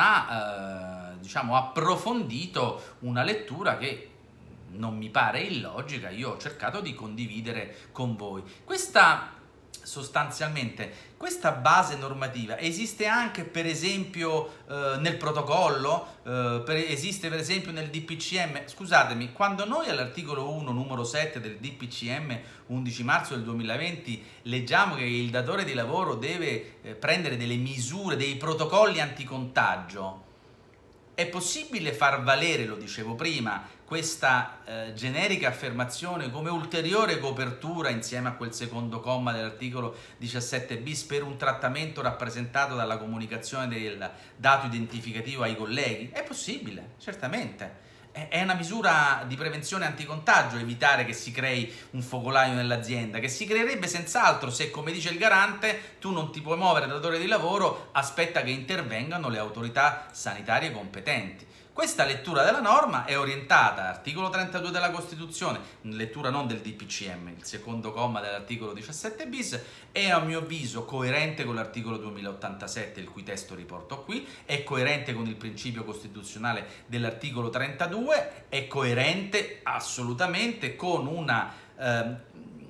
ha eh, diciamo approfondito una lettura che non mi pare illogica. Io ho cercato di condividere con voi questa, sostanzialmente questa base normativa esiste anche per esempio eh, nel protocollo, eh, per, esiste per esempio nel D P C M. Scusatemi, quando noi all'articolo uno numero sette del D P C M undici marzo del duemilaventi leggiamo che il datore di lavoro deve eh, prendere delle misure, dei protocolli anticontagio, è possibile far valere, lo dicevo prima, questa eh, generica affermazione come ulteriore copertura insieme a quel secondo comma dell'articolo diciassette bis per un trattamento rappresentato dalla comunicazione del dato identificativo ai colleghi? È possibile, certamente. È una misura di prevenzione anticontagio evitare che si crei un focolaio nell'azienda, che si creerebbe senz'altro se, come dice il garante, tu non ti puoi muovere datore di lavoro, aspetta che intervengano le autorità sanitarie competenti. Questa lettura della norma è orientata, articolo trentadue della Costituzione, lettura non del D P C M, il secondo comma dell'articolo diciassette bis, è a mio avviso coerente con l'articolo duemilaottantasette, il cui testo riporto qui, è coerente con il principio costituzionale dell'articolo trentadue, è coerente assolutamente con una eh,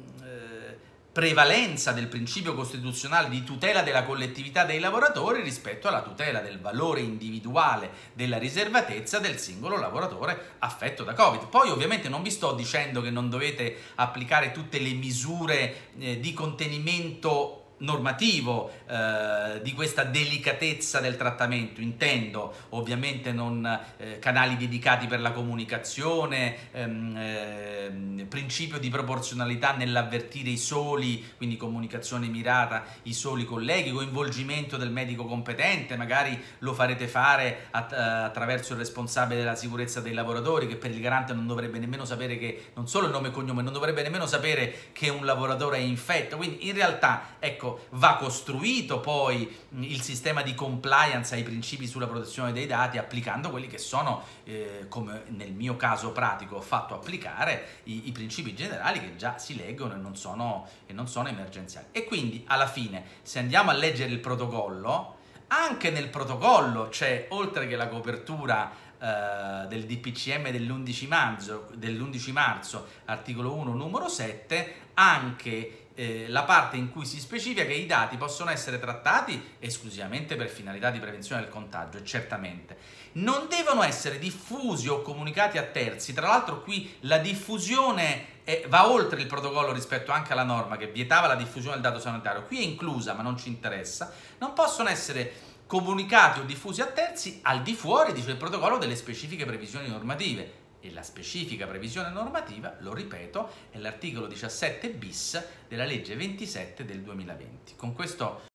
prevalenza del principio costituzionale di tutela della collettività dei lavoratori rispetto alla tutela del valore individuale della riservatezza del singolo lavoratore affetto da Covid. Poi ovviamente non vi sto dicendo che non dovete applicare tutte le misure eh, di contenimento normativo eh, di questa delicatezza del trattamento, intendo ovviamente non eh, canali dedicati per la comunicazione, ehm, eh, principio di proporzionalità nell'avvertire i soli, quindi comunicazione mirata, i soli colleghi, coinvolgimento del medico competente, magari lo farete fare att- attraverso il responsabile della sicurezza dei lavoratori, che per il garante non dovrebbe nemmeno sapere che, non solo il nome e cognome, non dovrebbe nemmeno sapere che un lavoratore è infetto, quindi in realtà ecco va costruito poi il sistema di compliance ai principi sulla protezione dei dati, applicando quelli che sono, eh, come nel mio caso pratico ho fatto applicare, i, i principi generali che già si leggono e non sono, e non sono emergenziali. E quindi alla fine, se andiamo a leggere il protocollo, anche nel protocollo c'è, oltre che la copertura eh, del D P C M dell'undici marzo, dell'undici marzo, articolo uno, numero sette, anche eh, la parte in cui si specifica che i dati possono essere trattati esclusivamente per finalità di prevenzione del contagio, certamente. Non devono essere diffusi o comunicati a terzi. Tra l'altro qui la diffusione è, va oltre il protocollo rispetto anche alla norma che vietava la diffusione del dato sanitario. Qui è inclusa, ma non ci interessa. Non possono essere comunicati o diffusi a terzi al di fuori, dice il protocollo, delle specifiche previsioni normative. E la specifica previsione normativa, lo ripeto, è l'articolo diciassette bis della legge ventisette del duemilaventi. Con questo